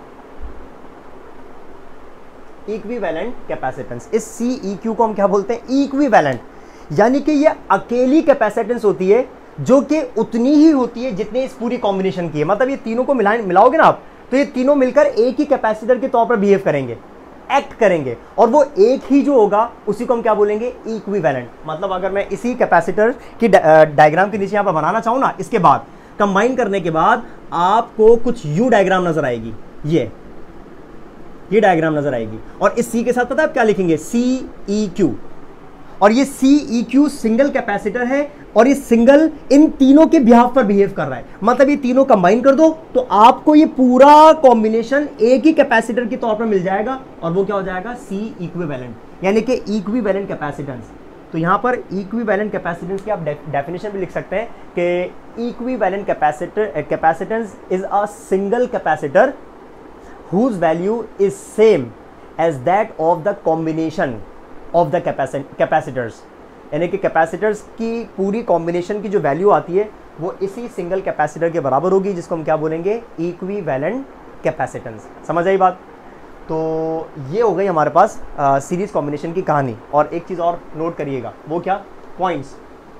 equivalent capacitance. इस CEQ को हम क्या बोलते हैं, इक्विवेलेंट, यानी कि ये अकेली कैपेसिटेंस होती है जो कि उतनी ही होती है जितने इस पूरी कॉम्बिनेशन की है। मतलब ये तीनों को मिलाओगे ना आप, तो ये तीनों मिलकर एक ही कैपेसिटर के तौर पर बिहेव करेंगे, एक्ट करेंगे, और वो एक ही जो होगा उसी को हम क्या बोलेंगे, इक्विवेलेंट। मतलब अगर मैं इसी कैपेसिटर की डायग्राम के नीचे यहाँ पर बनाना चाहूँ ना, इसके बाद कंबाइन करने के बाद आपको कुछ यू डायग्राम नजर आएगी, ये डायग्राम नजर आएगी, और इस सी के साथ पता है आप क्या लिखेंगे, सी ई क्यू। और ये C E Q single capacitor है, और ये सिंगल इन तीनों के बिहाफ पर बिहेव कर रहा है। मतलब ये तीनों कंबाइन कर दो तो आपको ये पूरा कॉम्बिनेशन एक ही कैपेसिटर के तौर पर मिल जाएगा, और वो क्या हो जाएगा, सी इक्विवेलेंट, यानी कि इक्विवेलेंट कैपेसिटेंस। तो यहां पर इक्विवेलेंट कैपेसिटेंस की आप डेफिनेशन भी लिख सकते हैं कि equivalent capacitance is a single capacitor whose value is same as that of the combination of the capacitors, यानी कि कैपेसिटर्स की पूरी कॉम्बिनेशन की जो वैल्यू आती है वो इसी सिंगल कैपेसिटर के बराबर होगी, जिसको हम क्या बोलेंगे, इक्विवेलेंट कैपेसिटेंस। समझ आई बात? तो ये हो गई हमारे पास सीरीज कॉम्बिनेशन की कहानी। और एक चीज़ और नोट करिएगा, वो क्या, पॉइंट्स।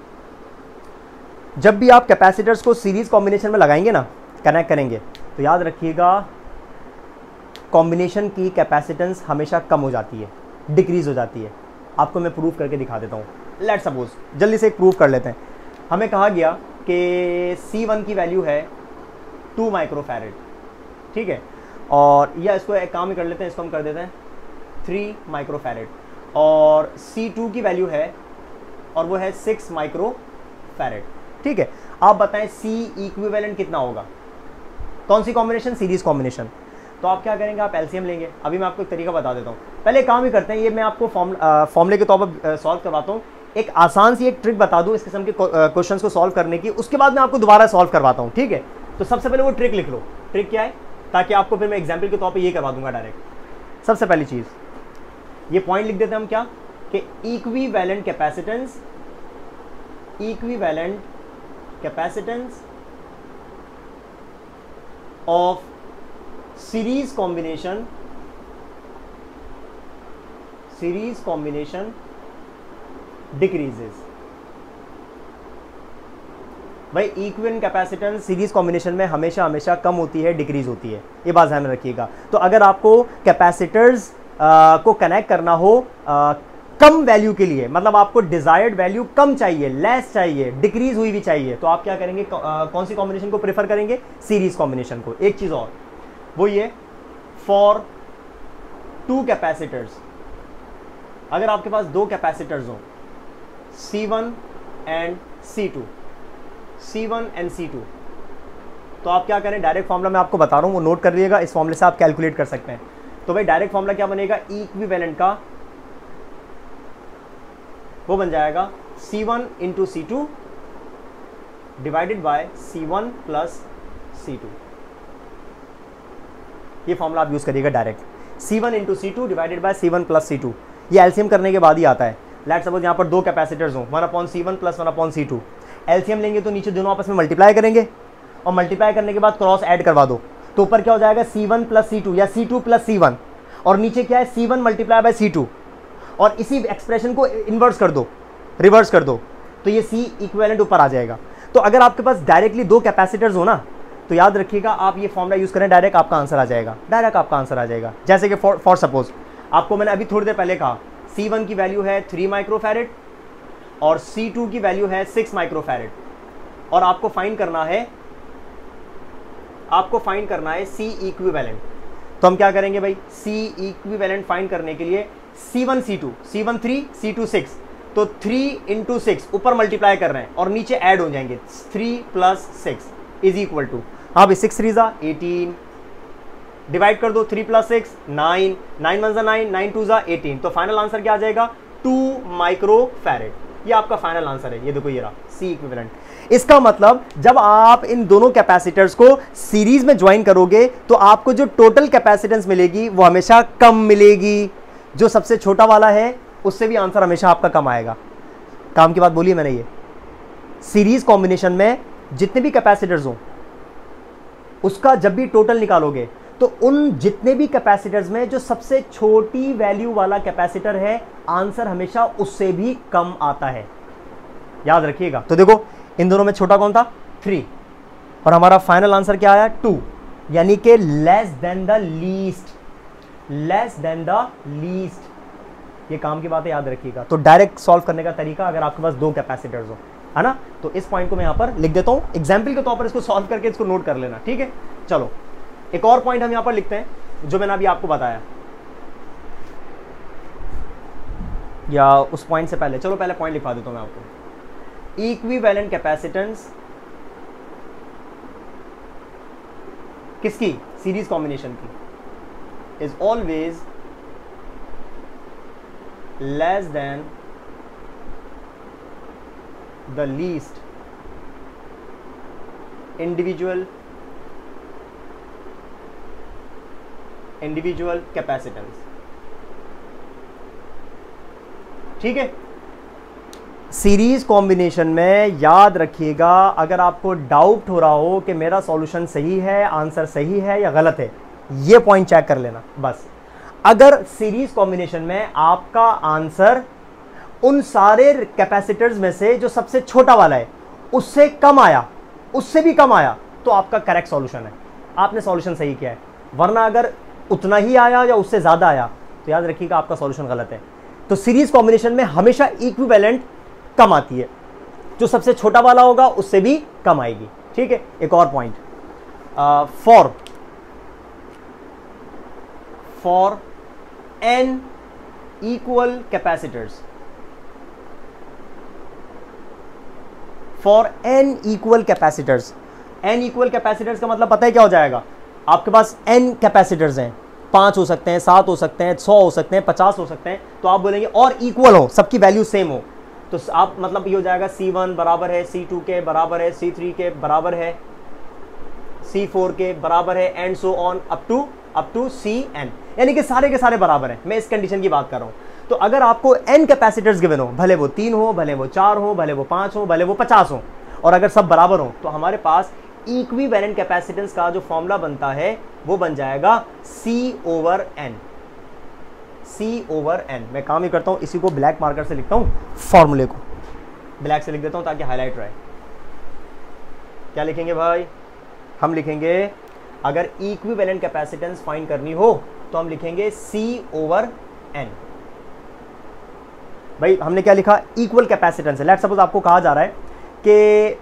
जब भी आप कैपेसिटर्स को सीरीज कॉम्बिनेशन में लगाएंगे ना, कनेक्ट करेंगे, तो याद रखिएगा कॉम्बिनेशन की कैपेसिटेंस हमेशा कम हो जाती है, डिक्रीज हो जाती है। आपको मैं प्रूफ करके दिखा देता हूँ। लेट्स सपोज, जल्दी से एक प्रूफ कर लेते हैं। हमें कहा गया कि C1 की वैल्यू है 2 माइक्रोफैरेड, ठीक है, और या इसको एक काम ही कर लेते हैं, इसको हम कर देते हैं 3 माइक्रोफैरेड, और C2 की वैल्यू है, और वो है 6 माइक्रोफैरेड, ठीक है। आप बताएं C इक्विवेलेंट कितना होगा, कौन सी कॉम्बिनेशन, सीरीज कॉम्बिनेशन। तो आप क्या करेंगे, आप एलसीएम लेंगे। अभी मैं आपको एक तरीका बता देता हूँ। पहले काम ही करते हैं, ये मैं आपको फॉर्मूले के तौर पर सॉल्व करवाता हूँ। एक आसान सी एक ट्रिक बता दूँ इस किस्म के क्वेश्चंस को सॉल्व करने की, उसके बाद मैं आपको दोबारा सॉल्व करवाता हूँ, ठीक है। तो सबसे पहले वो ट्रिक लिख लो। ट्रिक क्या है, ताकि आपको फिर मैं एग्जाम्पल के तौर पर ये करवा दूंगा डायरेक्ट। सबसे पहली चीज़, ये पॉइंट लिख देते हैं हम क्या, कि equivalent capacitance of series combination decreases। भाई इक्विवेलेंट कैपेसिटेंस सीरीज कॉम्बिनेशन में हमेशा कम होती है, डिक्रीज होती है, ये बात ध्यान में रखिएगा। तो अगर आपको कैपेसिटर्स को कनेक्ट करना हो कम वैल्यू के लिए, मतलब आपको डिजायर्ड वैल्यू कम चाहिए, लेस चाहिए, डिक्रीज हुई भी चाहिए, तो आप क्या करेंगे, कौन सी कॉम्बिनेशन को प्रेफर करेंगे, सीरीज कॉम्बिनेशन को। एक चीज और, वो ये, फॉर 2 कैपेसिटर्स, अगर आपके पास 2 कैपेसिटर्स हो, C1 एंड C2, तो आप क्या करें, डायरेक्ट फॉर्मूला मैं आपको बता रहा हूं, वो नोट कर लीजिएगा, इस फॉर्मूले से आप कैलकुलेट कर सकते हैं। तो भाई डायरेक्ट फॉर्मूला क्या बनेगा, इक्विवेलेंट का वो बन जाएगा C1 into C2 divided by C1 plus C2। ये फॉर्मूला आप यूज करिएगा direct, C1 into C2 divided by C1 plus C2। ये एलसीएम करने के बाद ही आता है। लेट्स सपोज यहाँ पर 2 कैपेसिटर्स हों, 1/C1 प्लस 1/C2। एलसीएम लेंगे तो नीचे दोनों आपस में मल्टीप्लाई करेंगे, और मल्टीप्लाई करने के बाद क्रॉस ऐड करवा दो, तो ऊपर क्या हो जाएगा, C1 प्लस C2 या C2 प्लस C1, और नीचे क्या है, C1 मल्टीप्लाई बाय C2, और इसी एक्सप्रेशन को इन्वर्स कर दो, रिवर्स कर दो, तो ये C इक्विवेलेंट ऊपर आ जाएगा। तो अगर आपके पास डायरेक्टली 2 कैपेसिटर्स हो ना, तो याद रखिएगा आप ये फॉर्मूला यूज करें, डायरेक्ट आपका आंसर आ जाएगा, जैसे कि फॉर सपोज आपको मैंने अभी थोड़ी देर पहले कहा, C1 की वैल्यू है 3 माइक्रोफैरेड और C2 की वैल्यू है 6 माइक्रोफैरेड, और आपको फाइंड करना है C इक्विवेलेंट। तो हम क्या करेंगे भाई, C इक्विवेलेंट फाइंड करने के लिए C1 C2, C1 3, C2 6, तो 3 इंटू 6 ऊपर मल्टीप्लाई कर रहे हैं और नीचे ऐड हो जाएंगे, 3 प्लस 6 इज इक्वल टू, हाँ भाई 6 3 जा 18, डिवाइड कर दो 3 प्लस 6 9, 9 1 जा 9, 9 2 जा 18। तो फाइनल आंसर क्या आ जाएगा, 2 माइक्रोफैरेड। ये आपका फाइनल आंसर है, ये देखो ये रहा C इक्विवेलेंट। इसका मतलब जब आप इन दोनों कैपेसिटर्स को सीरीज में ज्वाइन करोगे तो आपको जो टोटल कैपेसिटेंस मिलेगी वो हमेशा कम मिलेगी। जो सबसे छोटा वाला है उससे भी आंसर हमेशा आपका कम आएगा। काम की बात बोली मैंने, ये सीरीज कॉम्बिनेशन में जितने भी कैपेसिटर्स हो उसका जब भी टोटल निकालोगे तो उन जितने भी कैपेसिटर्स में जो सबसे छोटी वैल्यू वाला कैपेसिटर है, आंसर हमेशा उससे भी कम आता है, याद रखिएगा। तो देखो इन दोनों में छोटा कौन था, 3, और हमारा फाइनल आंसर क्या आया, 2, यानी कि लेस देन द लीस्ट। ये काम की बात है, याद रखिएगा। तो डायरेक्ट सॉल्व करने का तरीका, अगर आपके पास 2 कैपेसिटर्स हो, है ना। तो इस पॉइंट को मैं यहाँ पर लिख देता हूँ, एग्जाम्पल के तौर पर इसको सॉल्व करके इसको नोट कर लेना, ठीक है। चलो एक और पॉइंट हम यहाँ पर लिखते हैं जो मैंने अभी आपको बताया, या उस पॉइंट से पहले चलो पहले पॉइंट लिखवा देता हूँ मैं आपको। इक्विवेलेंट कैपेसिटेंस किसकी, सीरीज कॉम्बिनेशन की, is always less than the least individual capacitance, ठीक है। सीरीज कॉम्बिनेशन में याद रखिएगा, अगर आपको डाउट हो रहा हो कि मेरा सॉल्यूशन सही है, आंसर सही है या गलत है, ये पॉइंट चेक कर लेना बस। अगर सीरीज कॉम्बिनेशन में आपका आंसर उन सारे कैपेसिटर्स में से जो सबसे छोटा वाला है उससे कम आया, उससे भी कम आया, तो आपका करेक्ट सॉल्यूशन है, आपने सॉल्यूशन सही किया है। वरना अगर उतना ही आया या उससे ज्यादा आया तो याद रखिएगा आपका सॉल्यूशन गलत है। तो सीरीज कॉम्बिनेशन में हमेशा इक्विवेलेंट कम आती है, जो सबसे छोटा वाला होगा उससे भी कम आएगी, ठीक है। एक और point, for n equal capacitors, for n equal capacitors, n equal capacitors का मतलब पता है क्या हो जाएगा, आपके पास n कैपेसिटर्स हैं, 5 हो सकते हैं, 7 हो सकते हैं, 100 हो सकते हैं, 50 हो सकते हैं, तो आप बोलेंगे और इक्वल हो, सबकी वैल्यू सेम हो, तो आप मतलब ये हो जाएगा C1 बराबर है C2 के बराबर है, C3 के बराबर है, C4 के बराबर है, and so on up to Cn, यानी कि सारे के सारे बराबर हैं। मैं इस कंडीशन की बात कर रहा हूं। तो अगर आपको n कैपेसिटर्स गिवन हो, भले वो 3 हो, भले वो 4 हो, भले वो 5 हो, भले वो 50 हो, और अगर सब बराबर हो, तो हमारे पास इक्विवेलेंट कैपेसिटेंस का जो फॉर्मूला बनता है वो बन जाएगा C/n। C/n मैं काम ही करता हूं, इसी को ब्लैक मार्कर से लिखता हूं, फॉर्मूले को ब्लैक से लिख देता हूं ताकि हाईलाइट रहे। क्या लिखेंगे भाई, हम लिखेंगे अगर इक्विवेलेंट कैपेसिटेंस फाइंड करनी हो तो हम लिखेंगे C/n। भाई हमने क्या लिखा, इक्वल कैपेसिटेंस है। लेट्स सपोज आपको कहा जा रहा है कि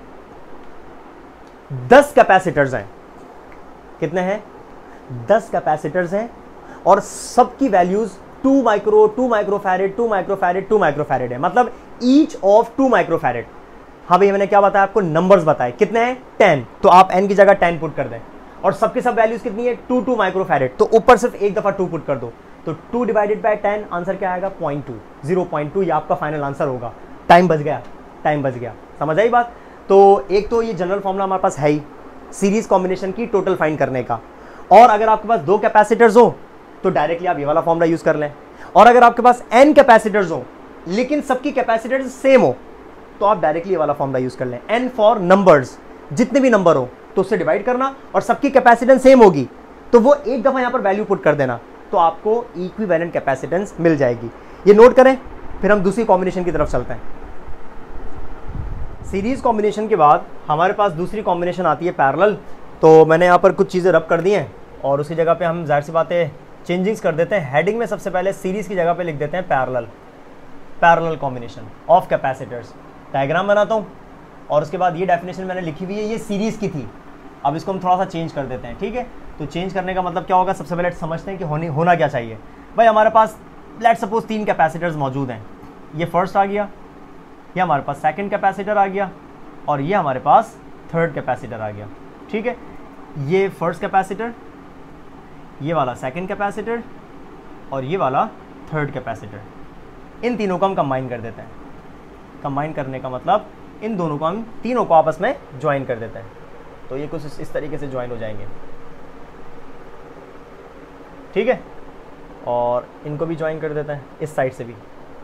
10 कैपेसिटर्स हैं, कितने हैं, 10 कैपेसिटर्स हैं, और सबकी values 2 micro, 2 microfarad, 2 microfarad, 2 microfarad है, मतलब ईच ऑफ 2 माइक्रोफैरेड। हाँ भाई मैंने क्या बताया आपको, नंबर्स बताए, कितने हैं 10, तो आप n की जगह 10 पुट कर दें, और सबकी सब वैल्यूज कितनी है 2 माइक्रोफैरेड, तो ऊपर सिर्फ एक दफा 2 पुट कर दो, तो 2 डिवाइडेड बाय 10 आंसर क्या आएगा 0.2, ये आपका फाइनल आंसर होगा। टाइम बच गया, समझ आई बात। तो एक तो ये जनरल फॉर्मूला हमारे पास है ही सीरीज कॉम्बिनेशन की टोटल फाइंड करने का, और अगर आपके पास 2 कैपेसिटर्स हो तो डायरेक्टली आप ये वाला फॉर्मूला यूज कर लें, और अगर आपके पास n कैपेसिटर्स हो लेकिन सबकी कैपेसिटर्स सेम हो तो आप डायरेक्टली ये वाला फॉर्मूला यूज कर लें। n फॉर नंबर्स, जितने भी नंबर हो तो उससे डिवाइड करना, और सबकी कैपेसिटेंस सेम होगी तो वो एक दफा यहां पर वैल्यू पुट कर देना, तो आपको इक्विवेलेंट कैपेसिटेंस मिल जाएगी। ये नोट करें, फिर हम दूसरी कॉम्बिनेशन की तरफ चलते हैं। सीरीज कॉम्बिनेशन के बाद हमारे पास दूसरी कॉम्बिनेशन आती है पैरेलल। तो मैंने यहाँ पर कुछ चीज़ें रब कर दी हैं, और उसी जगह पे हम जाहिर सी बातें चेंजिंग्स कर देते हैं। हेडिंग में सबसे पहले सीरीज की जगह पे लिख देते हैं parallel combination of capacitors. Diagram बनाता हूँ, और उसके बाद ये डेफिनेशन मैंने लिखी हुई है, ये सीरीज़ की थी, अब इसको हम थोड़ा सा चेंज कर देते हैं, ठीक है। तो चेंज करने का मतलब क्या होगा, सबसे पहले समझते हैं कि होना क्या चाहिए। भाई हमारे पास लेट्स सपोज 3 कैपेसिटर्स मौजूद हैं, ये फर्स्ट आ गया, ये हमारे पास सेकंड कैपेसिटर आ गया, और ये हमारे पास थर्ड कैपेसिटर आ गया, ठीक है। ये फर्स्ट कैपेसिटर, ये वाला सेकंड कैपेसिटर, और ये वाला थर्ड कैपेसिटर, इन तीनों को हम कंबाइन कर देते हैं। कंबाइन करने का मतलब इन दोनों को, हम तीनों को आपस में ज्वाइन कर देते हैं, तो ये कुछ इस तरीके से ज्वाइन हो जाएंगे, ठीक है। और इनको भी ज्वाइन कर देते हैं इस साइड से भी।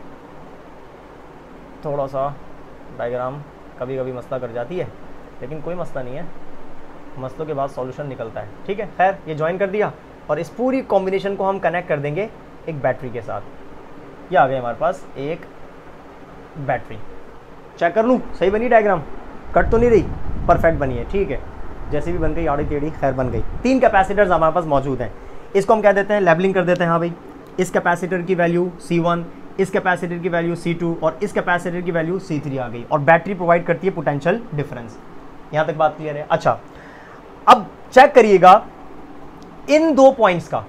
थोड़ा सा डायग्राम कभी कभी मसला कर जाती है, लेकिन कोई मसला नहीं है, मसलों के बाद सॉल्यूशन निकलता है, ठीक है। खैर ये ज्वाइन कर दिया, और इस पूरी कॉम्बिनेशन को हम कनेक्ट कर देंगे एक बैटरी के साथ। ये आ गया हमारे पास एक बैटरी। चेक कर लूँ सही बनी डायग्राम, कट तो नहीं रही, परफेक्ट बनी है, ठीक है। जैसे भी बन गई आड़ी टेढ़ी, खैर बन गई। 3 कैपेसिटर्स हमारे पास मौजूद हैं, इसको हम कह देते हैं, लेबलिंग कर देते हैं। हाँ भाई, इस कैपेसिटर की वैल्यू C1, इस कैपेसिटर की वैल्यू C2 और इस कैपेसिटर की वैल्यू C3 आ गई, और बैटरी प्रोवाइड करती है पोटेंशियल डिफरेंस। यहां तक बात क्लियर है? अच्छा, अब चेक करिएगा इन दो पॉइंट्स का,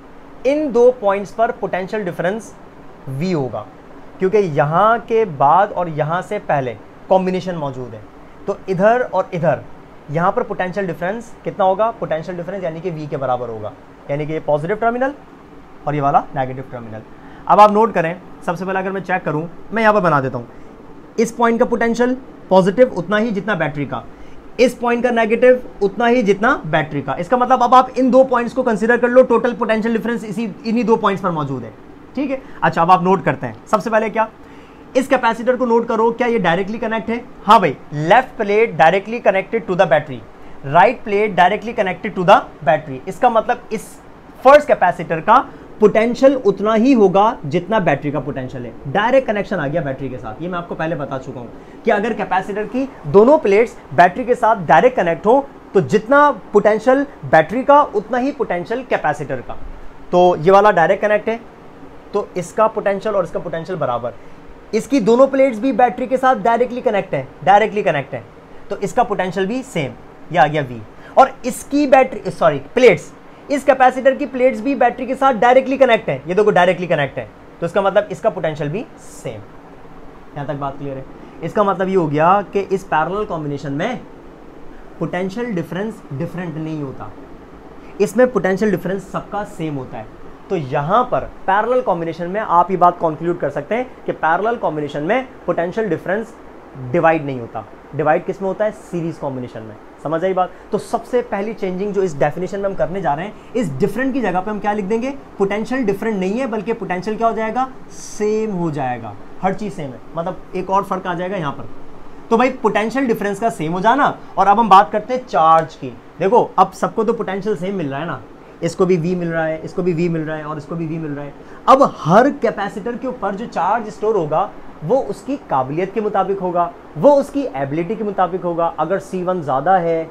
इन दो पॉइंट्स पर पोटेंशियल डिफरेंस V होगा, क्योंकि यहां के बाद और यहां से पहले कॉम्बिनेशन मौजूद है। तो इधर और इधर यहां पर पोटेंशियल डिफरेंस कितना होगा? पोटेंशियल डिफरेंस यानी कि V के बराबर होगा, यानी कि ये पॉजिटिव टर्मिनल और ये वाला नेगेटिव टर्मिनल। अब आप नोट करें, सबसे पहले अगर मैं चेक करूं, मैं यहां पर बना देता हूं, इस पॉइंट का पोटेंशियल पॉजिटिव उतना ही जितना बैटरी का, इस पॉइंट का नेगेटिव उतना ही जितना बैटरी का। इसका मतलब अब आप इन दो पॉइंट्स को कंसीडर कर लो, टोटल पोटेंशियल डिफरेंस इन्हीं दो पॉइंट्स पर मौजूद है। ठीक है, अच्छा अब आप नोट करते हैं। सबसे पहले क्या, इस कैपेसिटर को नोट करो, क्या ये डायरेक्टली कनेक्ट है? हाँ भाई, left plate directly connected to the battery, right plate directly connected to the battery. इसका मतलब इस फर्स्ट कैपेसिटर का पोटेंशियल उतना ही होगा जितना बैटरी का पोटेंशियल है। डायरेक्ट कनेक्शन आ गया बैटरी के साथ, ये मैं आपको पहले बता चुका हूं कि अगर कैपेसिटर की दोनों प्लेट्स बैटरी के साथ डायरेक्ट कनेक्ट हो तो जितना पोटेंशियल बैटरी का उतना ही पोटेंशियल कैपेसिटर का। तो ये वाला डायरेक्ट कनेक्ट है, तो इसका पोटेंशियल और इसका पोटेंशियल बराबर। इसकी दोनों प्लेट्स भी बैटरी के साथ डायरेक्टली कनेक्ट है, तो इसका पोटेंशियल भी सेम, ये आ गया V। और इसकी बैटरी प्लेट्स, इस कैपेसिटर की प्लेट्स भी बैटरी के साथ डायरेक्टली कनेक्ट है, ये देखो डायरेक्टली कनेक्ट है, तो इसका मतलब इसका पोटेंशियल भी सेम। यहां तक बात क्लियर है? इसका मतलब ये हो गया कि इस पैरेलल कॉम्बिनेशन में पोटेंशियल डिफरेंस डिफरेंट नहीं होता, इसमें पोटेंशियल डिफरेंस सबका सेम होता है। तो यहां पर पैरेलल कॉम्बिनेशन में आप ये बात कंक्लूड कर सकते हैं कि पैरेलल कॉम्बिनेशन में पोटेंशियल डिफरेंस डिवाइड नहीं होता। डिवाइड किस में होता है? सीरीज कॉम्बिनेशन में। समझ आई बात? तो सबसे पहली चेंजिंग जो इस डेफिनेशन में हम करने जा रहे हैं, इस डिफरेंट की जगह पे हम क्या लिख देंगे? पोटेंशियल डिफरेंट नहीं है, बल्कि पोटेंशियल क्या हो जाएगा? सेम हो जाएगा। हर चीज सेम है, मतलब एक और फर्क आ जाएगा यहां पर। तो भाई पोटेंशियल डिफरेंस का सेम हो जाना, और अब हम बात करते हैं चार्ज की। देखो अब सबको तो पोटेंशियल सेम मिल रहा है ना, इसको भी V मिल रहा है, इसको भी V मिल रहा है, और इसको भी V मिल रहा है। अब हर कैपेसिटर के ऊपर जो चार्ज स्टोर होगा वो उसकी काबिलियत के मुताबिक होगा, वो उसकी एबिलिटी के मुताबिक होगा। अगर C1 ज़्यादा है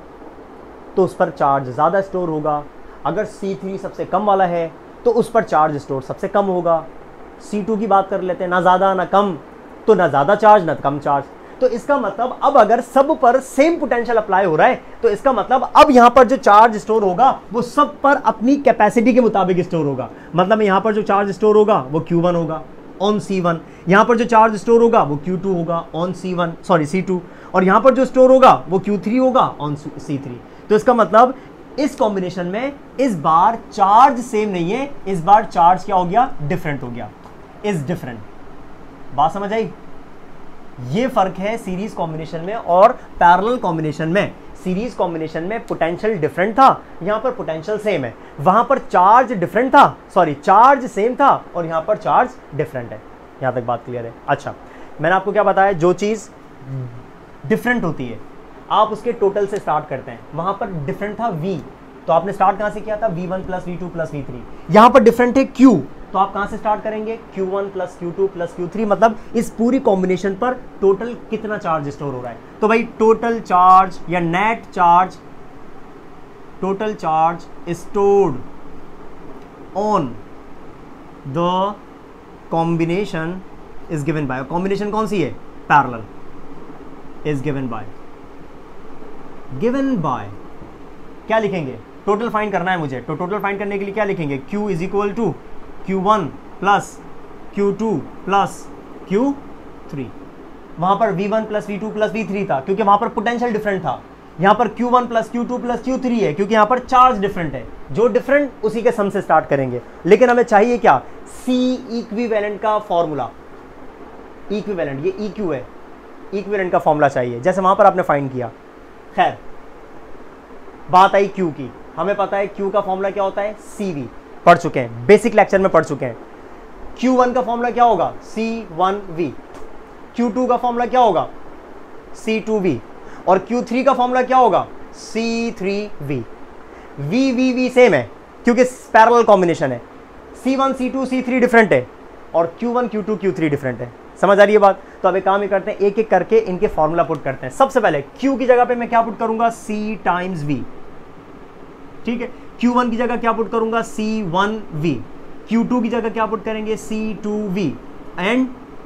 तो उस पर चार्ज ज़्यादा स्टोर होगा, अगर C3 सबसे कम वाला है तो उस पर चार्ज स्टोर सबसे कम होगा। C2 की बात कर लेते हैं, ना ज़्यादा ना कम, तो ना ज़्यादा चार्ज ना कम चार्ज। तो इसका मतलब अब अगर सब पर सेम पोटेंशियल अप्लाई हो रहा है, तो इसका मतलब अब यहां पर जो चार्ज स्टोर होगा वो सब पर अपनी कैपेसिटी के मुताबिक स्टोर होगा। मतलब यहां पर जो चार्ज स्टोर होगा वो Q1 होगा ऑन C1, यहां पर जो चार्ज स्टोर होगा वो Q2 होगा ऑन C2, और यहां पर जो स्टोर होगा वो Q3 होगा ऑन C3। तो इसका मतलब इस कॉम्बिनेशन में इस बार चार्ज सेम नहीं है, इस बार चार्ज क्या हो गया? डिफरेंट हो गया, इज डिफरेंट। बात समझ आई? ये फर्क है सीरीज कॉम्बिनेशन में और पैरेलल कॉम्बिनेशन में। सीरीज कॉम्बिनेशन में पोटेंशियल डिफरेंट था, यहां पर पोटेंशियल सेम है। वहां पर चार्ज डिफरेंट था, चार्ज सेम था, और यहां पर चार्ज डिफरेंट है। यहां तक बात क्लियर है? अच्छा, मैंने आपको क्या बताया, जो चीज डिफरेंट होती है आप उसके टोटल से स्टार्ट करते हैं। वहां पर डिफरेंट था V, तो आपने स्टार्ट कहां से किया था? V1 plus V2 plus V3। यहां पर डिफरेंट है Q, तो आप कहां से स्टार्ट करेंगे? Q1 plus Q2 plus Q3। मतलब इस पूरी कॉम्बिनेशन पर टोटल कितना चार्ज स्टोर हो रहा है? तो भाई टोटल चार्ज या net charge, total charge stored on the combination is given by, combination कौन सी है? पैरेलल, इज गिवन बाय क्या लिखेंगे? टोटल फाइंड करना है मुझे, तो टोटल फाइंड करने के लिए क्या लिखेंगे? Q is equal to Q1 plus Q2 plus Q3। वहां पर V1 plus V2 plus V3 था, क्योंकि वहां पर पोटेंशियल डिफरेंट था। यहां पर Q1 plus Q2 plus Q3 है, क्योंकि यहां पर चार्ज डिफरेंट है। जो डिफरेंट उसी के सम से स्टार्ट करेंगे। लेकिन हमें चाहिए क्या? C इक्विवेलेंट का फॉर्मूला। इक्विवेलेंट, ये EQ है, इक्विवेलेंट का फॉर्मूला चाहिए, जैसे वहां पर आपने फाइंड किया। खैर, बात आई Q की। हमें पता है Q का फॉर्मूला क्या होता है? CV, पढ़ चुके हैं, बेसिक लेक्चर में पढ़ चुके हैं। Q1 का फॉर्मूला क्या होगा? C1V। Q2 का फॉर्मूला क्या होगा? C2V। और Q3 का फॉर्मूला क्या होगा? C3V। V सेम है, क्योंकि पैरेलल कॉम्बिनेशन है। C1 C2 C3 डिफरेंट है, और Q1 Q2 Q3 डिफरेंट है। समझ आ रही है बात? तो अब एक काम ही करते हैं, एक एक करके इनके फॉर्मूला पुट करते हैं। सबसे पहले Q की जगह पे मैं क्या पुट करूंगा? C times V। ठीक है, Q1 की जगह क्या पुट करूंगा? C1V। Q2 की जगह क्या पुट करेंगे? C2V। एंड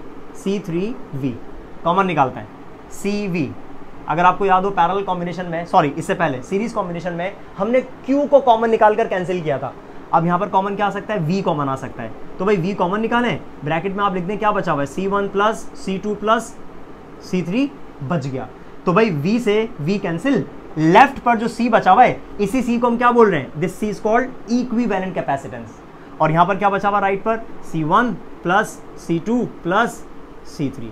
C3V कॉमन निकालते हैं CV। अगर आपको याद हो पैरेलल कॉम्बिनेशन में, सॉरी इससे पहले सीरीज कॉम्बिनेशन में हमने Q को कॉमन निकालकर कैंसिल किया था। अब यहां पर कॉमन क्या आ सकता है, V कॉमन आ सकता है। तो भाई V कॉमन निकालें, ब्रैकेट में आप लिख दें क्या बचा हुआ है, C1 plus C2 plus C3 बच गया। तो भाई V से V कैंसिल, लेफ्ट पर जो C बचा हुआ है इसी C को हम क्या बोल रहे हैं, this C is called equivalent capacitance. और यहां पर क्या बचा हुआ राइट पर, C1 plus C2 plus C3।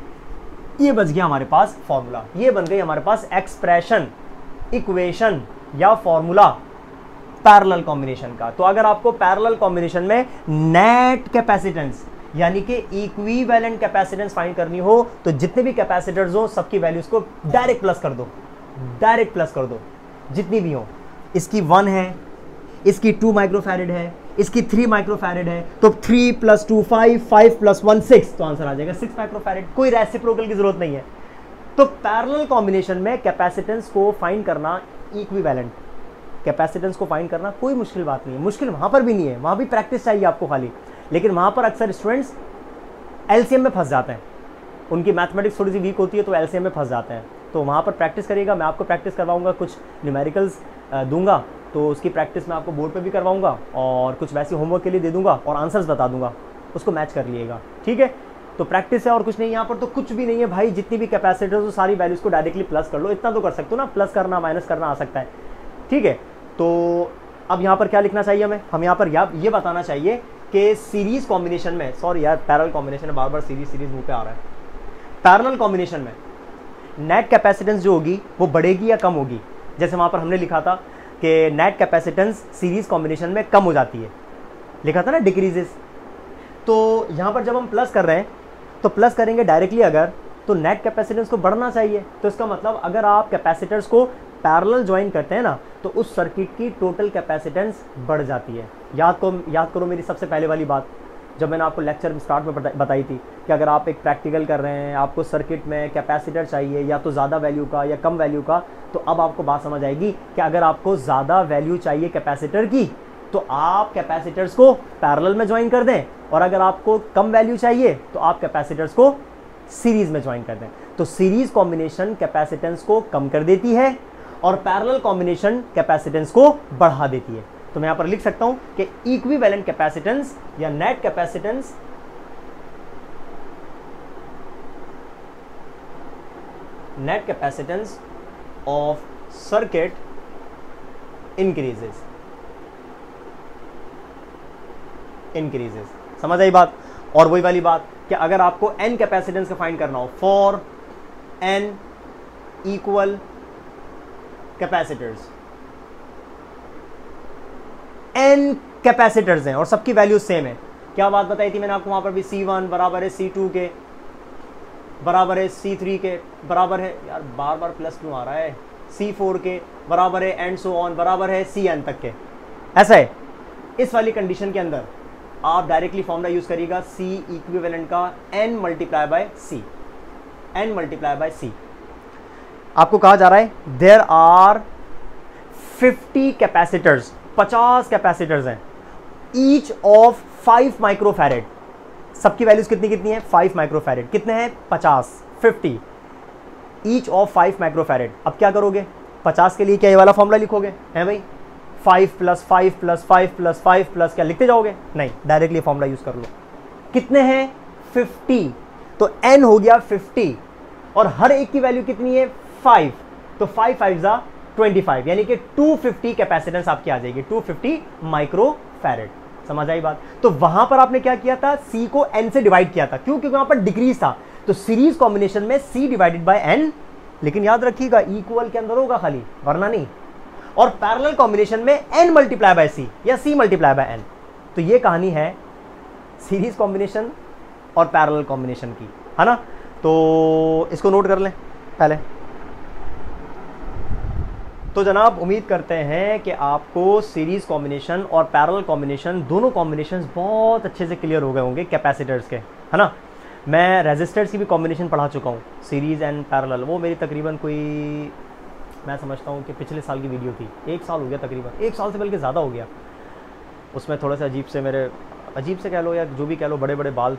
ये बच गया हमारे पास फॉर्मूला, ये बन गई हमारे पास एक्सप्रेशन, इक्वेशन या फॉर्मूला पैरेलल कॉम्बिनेशन का। तो अगर आपको पैरेलल कॉम्बिनेशन में नेट कैपेसिटेंस यानी कि इक्विवेलेंट कैपेसिटेंस फाइंड करनी हो तो जितने भी कैपेसिटर्स हो सबकी वैल्यूज को डायरेक्ट प्लस कर दो, डायरेक्ट प्लस कर दो जितनी भी हो। इसकी 1 है, इसकी 2 माइक्रोफैरेड है, इसकी 3 माइक्रोफैरेड है, तो 3 प्लस 2 5, 5 प्लस 1 6, तो आंसर आ जाएगा 6 माइक्रोफैरेड। कोई रेसिप्रोकल की जरूरत नहीं है। तो पैरेलल कॉम्बिनेशन में कैपेसिटेंस को फाइंड करना, इक्विवेलेंट कैपेसिटेंस को फाइंड करना कोई मुश्किल बात नहीं है। मुश्किल वहां पर भी नहीं है, वहां भी प्रैक्टिस चाहिए आपको खाली। लेकिन वहां पर अक्सर स्टूडेंट्स एलसीएम में फंस जाते हैं, उनकी मैथमेटिक्स थोड़ी सी वीक होती है तो एलसीएम में फंस जाते हैं। तो वहां पर प्रैक्टिस करिएगा, मैं आपको प्रैक्टिस करवाऊंगा, कुछ न्यूमेरिकल्स दूंगा तो उसकी प्रैक्टिस मैं आपको बोर्ड पे भी करवाऊंगा और कुछ वैसे होमवर्क के लिए दे दूंगा और आंसर्स बता दूंगा, उसको मैच कर लिएगा, ठीक है। तो प्रैक्टिस है और कुछ नहीं, यहाँ पर तो कुछ भी नहीं है भाई। जितनी भी कैपेसिटर्स हो सारी वैल्यूज को डायरेक्टली प्लस कर लो, इतना तो कर सकते हो ना, प्लस करना माइनस करना आ सकता है, ठीक है। तो अब यहाँ पर क्या लिखना चाहिए हमें, हम यहाँ पर ये बताना चाहिए कि सीरीज कॉम्बिनेशन में, सॉरी यार पैरेलल कॉम्बिनेशन में बार बार सीरीज मुंह पे आ रहा है। पैरेलल कॉम्बिनेशन में नेट कैपेसिटेंस जो होगी वो बढ़ेगी या कम होगी। जैसे वहाँ पर हमने लिखा था कि नेट कैपेसिटेंस सीरीज कॉम्बिनेशन में कम हो जाती है, लिखा था ना डिक्रीजेस। तो यहाँ पर जब हम प्लस कर रहे हैं तो प्लस करेंगे डायरेक्टली अगर, तो नेट कैपेसिटेंस को बढ़ना चाहिए। तो इसका मतलब अगर आप कैपेसिटर्स को पैरेलल ज्वाइन करते हैं ना तो उस सर्किट की टोटल कैपेसिटेंस बढ़ जाती है। याद करो मेरी सबसे पहले वाली बात जब मैंने आपको लेक्चर स्टार्ट में बताई थी कि अगर आप एक प्रैक्टिकल कर रहे हैं, आपको सर्किट में कैपेसिटर चाहिए या तो ज़्यादा वैल्यू का या कम वैल्यू का, तो अब आपको बात समझ आएगी कि अगर आपको ज़्यादा वैल्यू चाहिए कैपेसिटर की तो आप कैपेसिटर्स को पैरेलल में ज्वाइन कर दें, और अगर आपको कम वैल्यू चाहिए तो आप कैपेसिटर्स को सीरीज में ज्वाइन कर दें। तो सीरीज कॉम्बिनेशन कैपेसिटेंस को कम कर देती है और पैरेलल कॉम्बिनेशन कैपेसिटेंस को बढ़ा देती है। तो मैं यहां पर लिख सकता हूं कि इक्विवेलेंट कैपेसिटेंस या net capacitance of circuit increases. समझ आई बात। और वही वाली बात कि अगर आपको n कैपेसिटेंस का फाइंड करना हो, for n equal capacitors, n capacitors हैं और सबकी वैल्यू सेम है। क्या बात बताई थी मैंने आपको, वहां पर भी C1 बराबर है C2 के, बराबर है C3 के, बराबर है, यार बार बार प्लस क्यों आ रहा है, C4 के, बराबर है एंड सो ऑन, बराबर है Cn तक के। ऐसा है, इस वाली कंडीशन के अंदर आप डायरेक्टली फॉर्मूला यूज करिएगा C इक्विवेलेंट का n मल्टीप्लाई बाय C। आपको कहा जा रहा है देयर आर 50 कैपेसिटर्स, 50 कैपेसिटर्स हैं, ईच ऑफ 5 माइक्रोफैरेड। सबकी वैल्यूज कितनी है, 5 माइक्रोफैरेड। कितने हैं, 50 ईच ऑफ 5 माइक्रोफैरेड। अब क्या करोगे, 50 के लिए क्या ये वाला फॉर्मूला लिखोगे, है भाई 5 प्लस 5 प्लस 5 प्लस 5 प्लस, क्या लिखते जाओगे, नहीं, डायरेक्टली फॉर्मूला यूज कर लो। कितने हैं, 50, तो n हो गया 50 और हर एक की वैल्यू कितनी है, 5, तो 5 5 जा 25, यानी कि 250 कैपेसिटेंस आपकी आ जाएगी, 250 माइक्रोफैरेड। समझ आई बात। तो वहां पर आपने क्या किया था, C को n से डिवाइड किया था, क्यों, क्योंकि वहां पर डिक्रीज था। तो सीरीज कॉम्बिनेशन में C डिवाइडेड बाय n, लेकिन याद रखिएगा इक्वल के अंदर होगा खाली, वरना नहीं। और पैरेलल कॉम्बिनेशन में n मल्टीप्लाई बाय C या C मल्टीप्लाई बाय n। तो ये कहानी है सीरीज कॉम्बिनेशन और पैरेलल कॉम्बिनेशन की, है ना। तो इसको नोट कर लें पहले। तो जनाब उम्मीद करते हैं कि आपको सीरीज कॉम्बिनेशन और पैरेलल कॉम्बिनेशन, दोनों कॉम्बिनेशंस बहुत अच्छे से क्लियर हो गए होंगे कैपेसिटर्स के, है ना। मैं रेजिस्टर्स की भी कॉम्बिनेशन पढ़ा चुका हूँ, सीरीज एंड पैरेलल। वो मेरी तकरीबन कोई, मैं समझता हूँ कि पिछले साल की वीडियो थी, 1 साल हो गया तकरीबन, 1 साल से बल्कि ज़्यादा हो गया। उसमें थोड़ा सा अजीब से कह लो या जो भी कह लो, बड़े बड़े बाल थे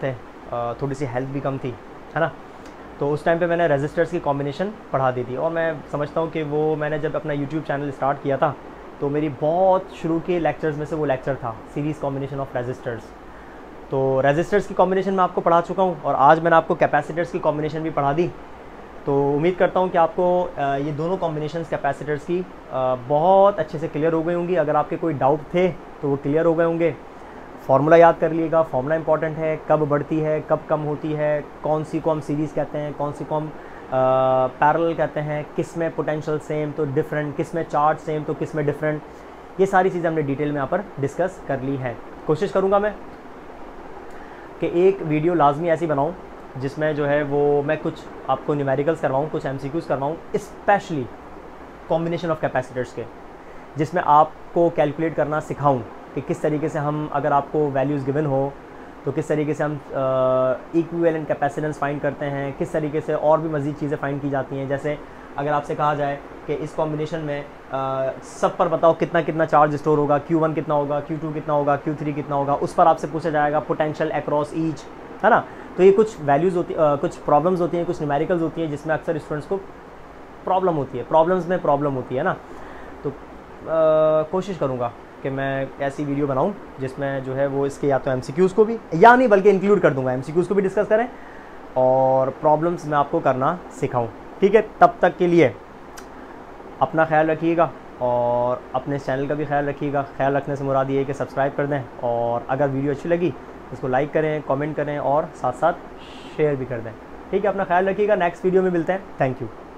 थोड़ी सी हेल्थ भी कम थी, है ना। तो उस टाइम पे मैंने रेजिस्टर्स की कॉम्बिनेशन पढ़ा दी थी, और मैं समझता हूँ कि वो मैंने जब अपना यूट्यूब चैनल स्टार्ट किया था तो मेरी बहुत शुरू के लेक्चर्स में से वो लेक्चर था, सीरीज़ कॉम्बिनेशन ऑफ रेजिस्टर्स। तो रेजिस्टर्स की कॉम्बिनेशन मैं आपको पढ़ा चुका हूँ, और आज मैंने आपको कैपेसिटर्स की कॉम्बिनेशन भी पढ़ा दी। तो उम्मीद करता हूँ कि आपको ये दोनों कॉम्बिनेशंस कैपेसिटर्स की बहुत अच्छे से क्लियर हो गई होंगी। अगर आपके कोई डाउट थे तो वो क्लियर हो गए होंगे। फार्मूला याद कर लिएगा, फार्मूला इंपॉर्टेंट है, कब बढ़ती है कब कम होती है, कौन सी को हम सीरीज़ कहते हैं, कौन सी को हम पैरेलल कहते हैं, किस में पोटेंशियल सेम तो डिफरेंट, किस में चार्ज सेम तो किस में डिफरेंट, ये सारी चीज़ें हमने डिटेल में यहाँ पर डिस्कस कर ली है। कोशिश करूँगा मैं कि एक वीडियो लाजमी ऐसी बनाऊँ जिसमें जो है वो मैं कुछ आपको न्यूमेरिकल्स करवाऊँ, कुछ MCQs करवाऊँ, स्पेशली कॉम्बिनेशन ऑफ कैपेसिटर्स के, जिसमें आपको कैलकुलेट करना सिखाऊँ कि किस तरीके से हम, अगर आपको वैल्यूज़ गिवन हो तो किस तरीके से हम इक्विवेलेंट कैपेसिटेंस फाइंड करते हैं, किस तरीके से और भी मज़ीद चीज़ें फाइंड की जाती हैं। जैसे अगर आपसे कहा जाए कि इस कॉम्बिनेशन में सब पर बताओ कितना कितना चार्ज स्टोर होगा, Q1 कितना होगा, Q2 कितना होगा, Q3 कितना होगा, उस पर आपसे पूछा जाएगा पोटेंशियल अक्रॉस ईच, है ना। तो ये कुछ वैल्यूज़ होती कुछ प्रॉब्लम्स होती हैं, कुछ न्यूमेरिकल्स होती हैं जिसमें अक्सर स्टूडेंट्स को प्रॉब्लम होती है, प्रॉब्लम्स में प्रॉब्लम होती है ना। तो कोशिश करूँगा कि मैं ऐसी वीडियो बनाऊं जिसमें जो है वो इसके या तो MCQs को भी, या नहीं बल्कि इंक्लूड कर दूंगा, MCQs को भी डिस्कस करें और प्रॉब्लम्स मैं आपको करना सिखाऊं। ठीक है, तब तक के लिए अपना ख्याल रखिएगा और अपने चैनल का भी ख्याल रखिएगा। ख्याल रखने से मुराद ये है कि सब्सक्राइब कर दें, और अगर वीडियो अच्छी लगी इसको लाइक करें, कमेंट करें और साथ साथ शेयर भी कर दें। ठीक है, अपना ख्याल रखिएगा। नेक्स्ट वीडियो में मिलते हैं। Thank you.